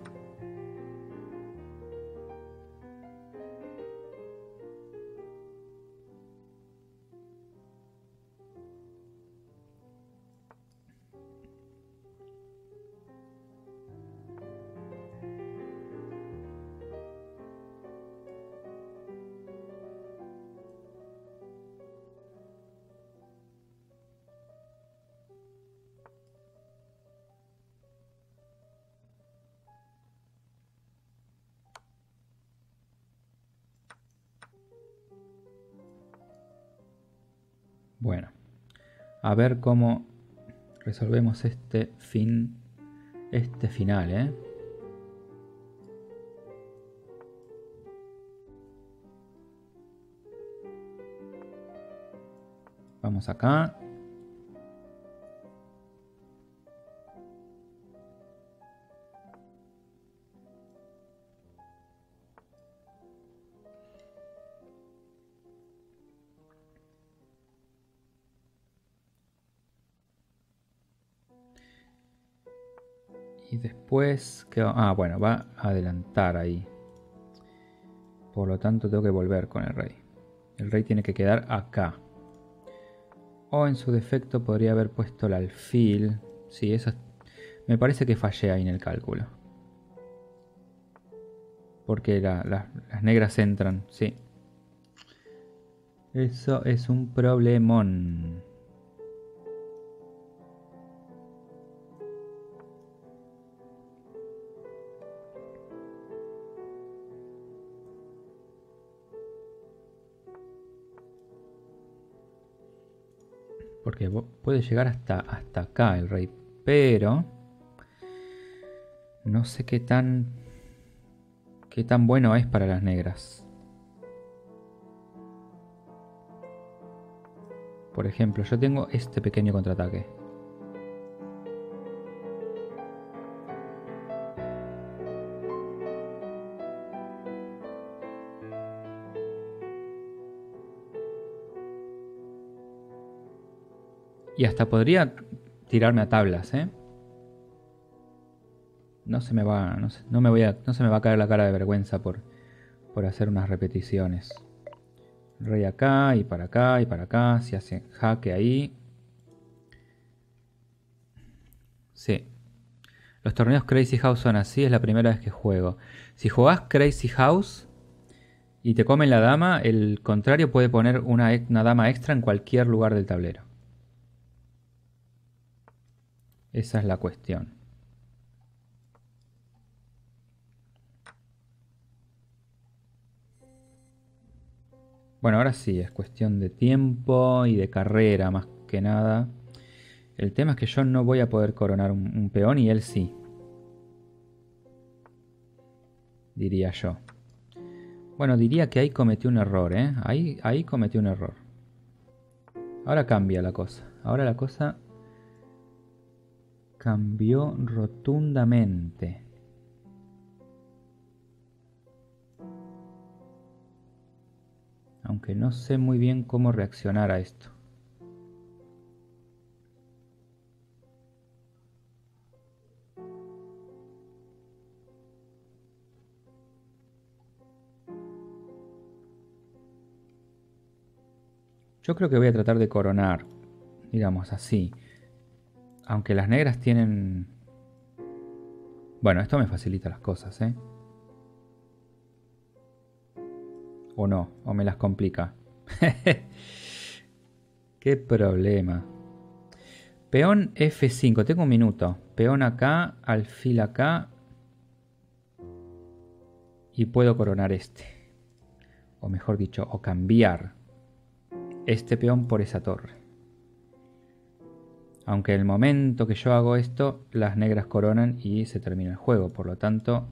Bueno, a ver cómo resolvemos este fin, este final, ¿eh? Vamos acá. Y después... ¿qué va? Ah, bueno, va a adelantar ahí. Por lo tanto tengo que volver con el rey. El rey tiene que quedar acá. O en su defecto podría haber puesto el alfil. Sí, eso es... me parece que fallé ahí en el cálculo. Porque la, la, las negras entran, sí. Eso es un problemón. Porque puede llegar hasta, hasta acá el rey. Pero... no sé qué tan... qué tan bueno es para las negras. Por ejemplo, yo tengo este pequeño contraataque. Y hasta podría tirarme a tablas, ¿eh? No se me va, no, se, no me voy a, no se me va a caer la cara de vergüenza por, por hacer unas repeticiones. Rey acá y para acá y para acá. Si hace jaque ahí. Sí. Los torneos Crazy House son así, es la primera vez que juego. Si jugás Crazy House y te comen la dama, el contrario puede poner una, una dama extra en cualquier lugar del tablero. Esa es la cuestión. Bueno, ahora sí, es cuestión de tiempo y de carrera más que nada. El tema es que yo no voy a poder coronar un, un peón y él sí. Diría yo. Bueno, diría que ahí cometió un error, ¿eh? Ahí, ahí cometió un error. Ahora cambia la cosa. Ahora la cosa cambió rotundamente. Aunque no sé muy bien cómo reaccionar a esto. Yo creo que voy a tratar de coronar, digamos así. Aunque las negras tienen... bueno, esto me facilita las cosas, ¿eh? O no, o me las complica. Qué problema. Peón F cinco, tengo un minuto. Peón acá, alfil acá. Y puedo coronar este. O mejor dicho, o cambiar este peón por esa torre. Aunque en el momento que yo hago esto, las negras coronan y se termina el juego. Por lo tanto,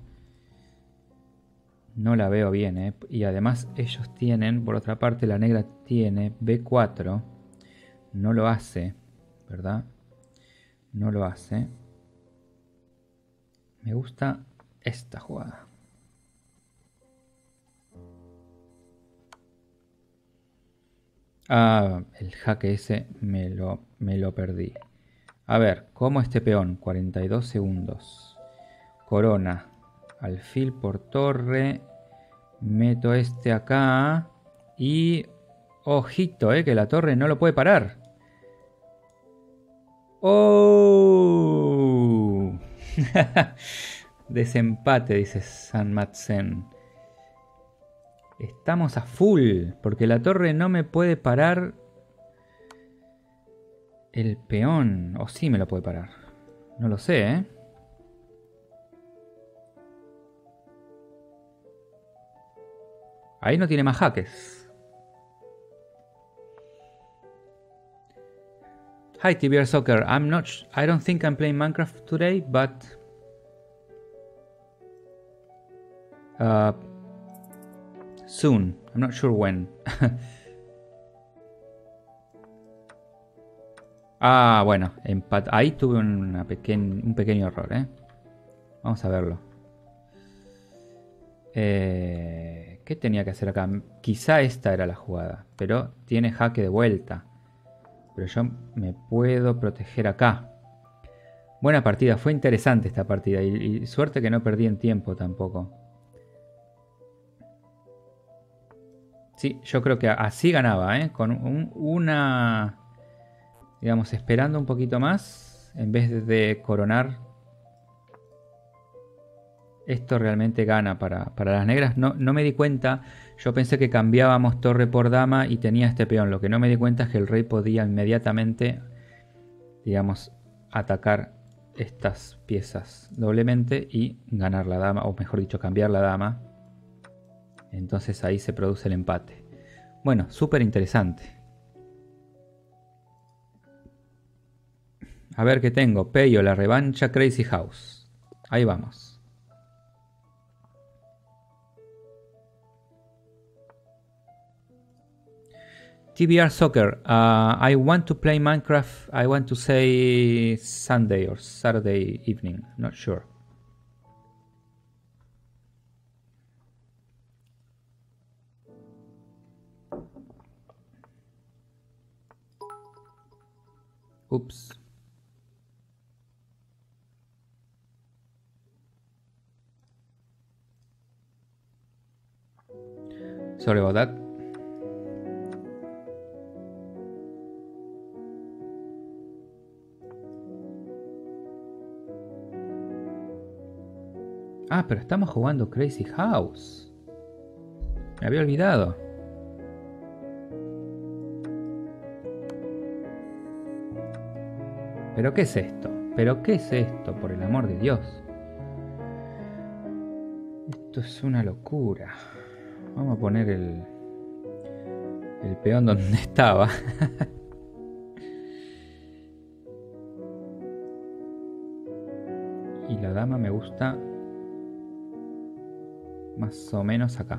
no la veo bien, ¿eh? Y además ellos tienen, por otra parte, la negra tiene be cuatro. No lo hace, ¿verdad? No lo hace. Me gusta esta jugada. Ah, el jaque ese me lo, me lo perdí. A ver, como este peón, cuarenta y dos segundos. Corona, alfil por torre. Meto este acá. Y ojito, eh, que la torre no lo puede parar. ¡Oh! Desempate, dice San Madsen. Estamos a full, porque la torre no me puede parar el peón. O sí me lo puede parar. No lo sé, ¿eh? Ahí no tiene más jaques. Hi T B R Soccer. I'm not. I don't think I'm playing Minecraft today, but uh, soon. I'm not sure when. Ah, bueno, empat ahí tuve una pequeñ un pequeño error, ¿eh? Vamos a verlo. Eh, ¿Qué tenía que hacer acá? Quizá esta era la jugada, pero tiene jaque de vuelta. Pero yo me puedo proteger acá. Buena partida, fue interesante esta partida. Y, y suerte que no perdí en tiempo tampoco. Sí, yo creo que así ganaba, ¿eh? Con un, una... Digamos, esperando un poquito más. En vez de coronar. Esto realmente gana para, para las negras. No, no me di cuenta. Yo pensé que cambiábamos torre por dama y tenía este peón. Lo que no me di cuenta es que el rey podía inmediatamente, digamos, atacar estas piezas doblemente y ganar la dama. O mejor dicho, cambiar la dama. Entonces ahí se produce el empate. Bueno, súper interesante. A ver qué tengo. Peyo, la revancha, Crazy House. Ahí vamos. T B R Soccer. Uh, I want to play Minecraft. I want to say Sunday or Saturday evening. Not sure. Oops. Sorry about that. Ah, pero estamos jugando Crazy House. Me había olvidado. ¿Pero qué es esto? ¿Pero qué es esto? Por el amor de Dios. Esto es una locura. Vamos a poner el, el peón donde estaba. Y la dama me gusta más o menos acá.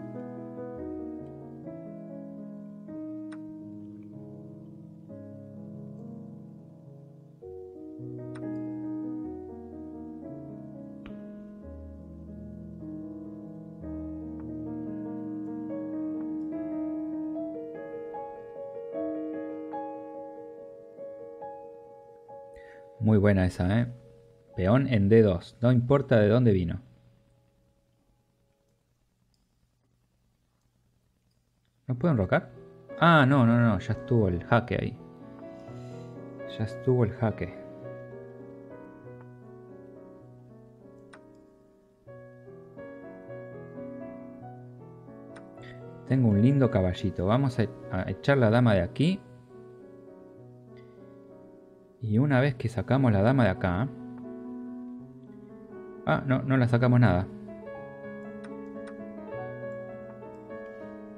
Muy buena esa, ¿eh? Peón en D dos. No importa de dónde vino. ¿No puedo enrocar? Ah, no, no, no. Ya estuvo el jaque ahí. Ya estuvo el jaque. Tengo un lindo caballito. Vamos a, a echar la dama de aquí. Y una vez que sacamos la dama de acá... Ah, no, no la sacamos nada.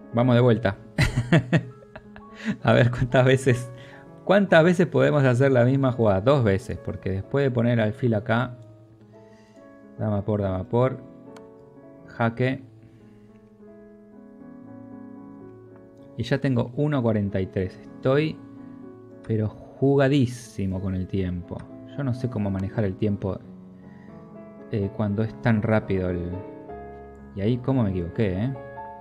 Vamos de vuelta. A ver cuántas veces... ¿Cuántas veces podemos hacer la misma jugada? Dos veces, porque después de poner alfil acá, dama por, dama por, jaque, y ya tengo uno cuarenta y tres. Estoy, pero jugadísimo con el tiempo. Yo no sé cómo manejar el tiempo eh, cuando es tan rápido el... Y ahí cómo me equivoqué, ¿eh?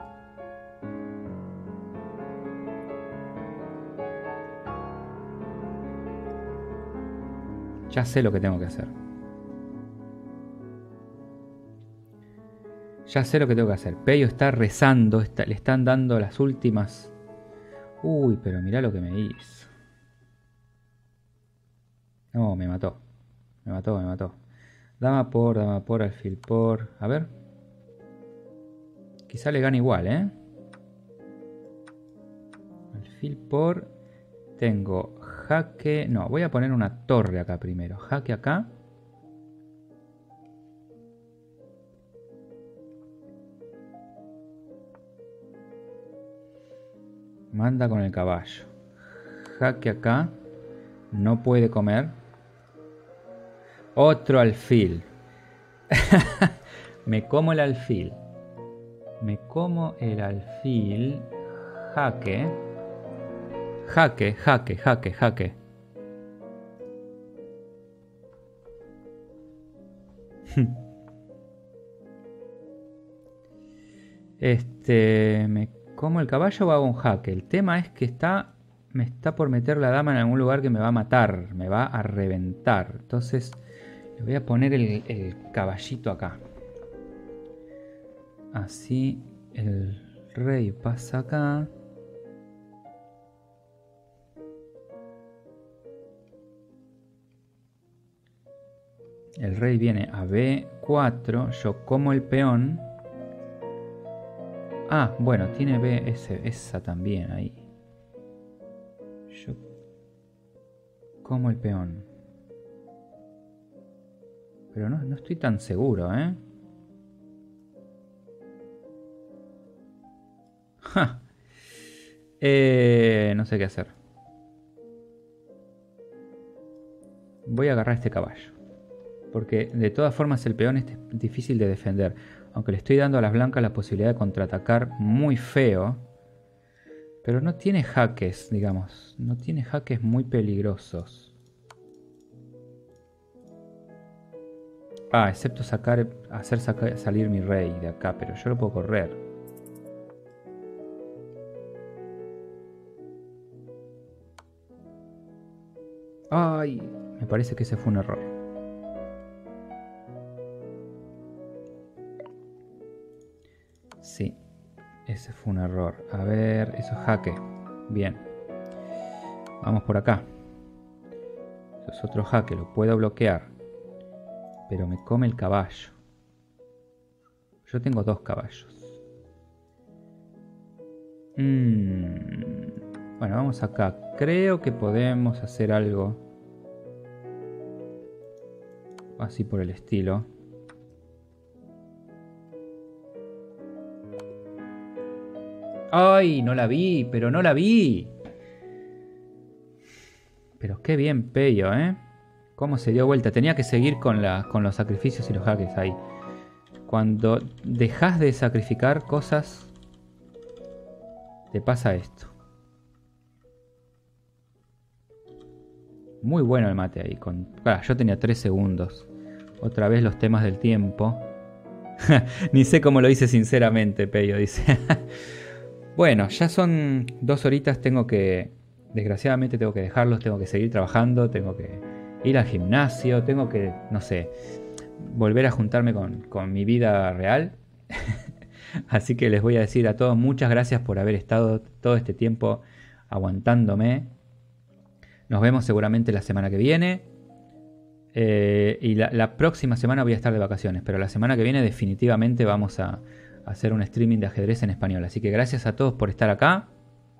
Ya sé lo que tengo que hacer. Ya sé lo que tengo que hacer. Peyo está rezando. Está, le están dando las últimas... Uy, pero mirá lo que me hizo. No, me mató. Me mató, me mató. Dama por, dama por, alfil por... A ver. Quizá le gane igual, ¿eh? Alfil por... Tengo jaque... No, voy a poner una torre acá primero. Jaque acá. Manda con el caballo. Jaque acá. No puede comer. Otro alfil. Me como el alfil. Me como el alfil. Jaque. Jaque, jaque, jaque, jaque. Este, me como el caballo o hago un jaque. El tema es que está, me está por meter la dama en algún lugar que me va a matar, me va a reventar. Entonces le voy a poner el, el caballito acá. Así el rey pasa acá. El rey viene a B cuatro, yo como el peón. Ah, bueno, tiene B, ese, esa también ahí. Yo como el peón. Pero no, no estoy tan seguro, ¿eh? ¡Ja! Eh, no sé qué hacer. Voy a agarrar este caballo. Porque de todas formas el peón es difícil de defender. Aunque le estoy dando a las blancas la posibilidad de contraatacar muy feo. Pero no tiene jaques, digamos. No tiene jaques muy peligrosos. Ah, excepto sacar, hacer sacar, salir mi rey de acá. Pero yo lo puedo correr. Ay, me parece que ese fue un error. Sí, ese fue un error. A ver, eso es jaque. Bien. Vamos por acá. Eso es otro jaque, lo puedo bloquear. Pero me come el caballo. Yo tengo dos caballos. Mm. Bueno, vamos acá. Creo que podemos hacer algo así por el estilo. ¡Ay! No la vi, pero no la vi. Pero qué bien Peyo, ¿eh? Cómo se dio vuelta. Tenía que seguir con, la, con los sacrificios y los jaques ahí. Cuando dejas de sacrificar cosas, te pasa esto. Muy bueno el mate ahí. Con... Ah, yo tenía tres segundos. Otra vez los temas del tiempo. Ni sé cómo lo hice sinceramente, Peyo, dice. Bueno, ya son dos horitas. Tengo que... Desgraciadamente tengo que dejarlos. Tengo que seguir trabajando. Tengo que ir al gimnasio. Tengo que, no sé, volver a juntarme con, con mi vida real. Así que les voy a decir a todos muchas gracias por haber estado todo este tiempo aguantándome. Nos vemos seguramente la semana que viene. Eh, y la, la próxima semana voy a estar de vacaciones. Pero la semana que viene definitivamente vamos a, a hacer un streaming de ajedrez en español. Así que gracias a todos por estar acá.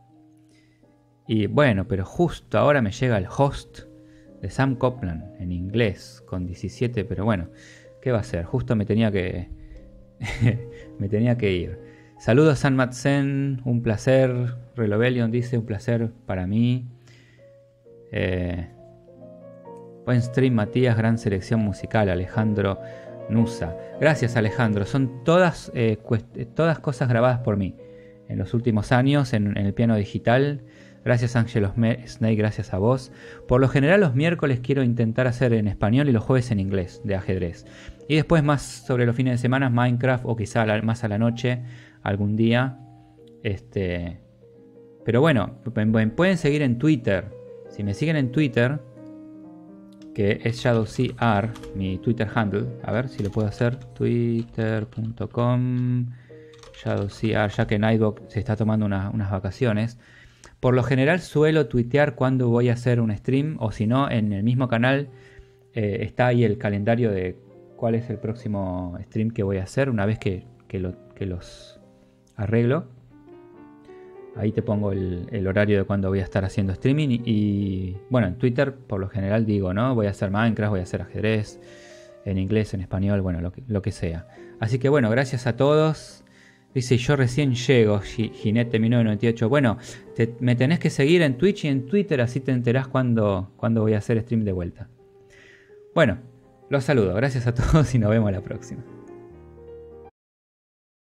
Y bueno, pero justo ahora me llega el host de Sam Copland en inglés con diecisiete. Pero bueno, ¿qué va a ser? Justo me tenía que... me tenía que ir. Saludos San Madsen, un placer. Relovelion dice, un placer para mí. Eh, buen stream Matías, gran selección musical. Alejandro Nusa. Gracias Alejandro, son todas, eh, todas cosas grabadas por mí en los últimos años en, en el piano digital. Gracias Angelo Snake, gracias a vos. Por lo general los miércoles quiero intentar hacer en español y los jueves en inglés, de ajedrez. Y después más sobre los fines de semana, Minecraft o quizá la, más a la noche, algún día. Este, pero bueno, pueden seguir en Twitter. Si me siguen en Twitter, que es ShadowSeaR, mi Twitter handle. A ver si lo puedo hacer. Twitter punto com ShadowSeaR, ya que Nightbot se está tomando una, unas vacaciones. Por lo general suelo tuitear cuando voy a hacer un stream, o si no, en el mismo canal eh, está ahí el calendario de cuál es el próximo stream que voy a hacer una vez que, que, lo, que los arreglo. Ahí te pongo el, el horario de cuando voy a estar haciendo streaming. Y, y bueno, en Twitter por lo general digo, ¿no? Voy a hacer Minecraft, voy a hacer ajedrez, en inglés, en español, bueno, lo que, lo que sea. Así que bueno, gracias a todos. Dice, yo recién llego, Ginette mil novecientos noventa y ocho. Bueno, te, me tenés que seguir en Twitch y en Twitter, así te enterás cuando, cuando voy a hacer stream de vuelta. Bueno, los saludo. Gracias a todos y nos vemos la próxima.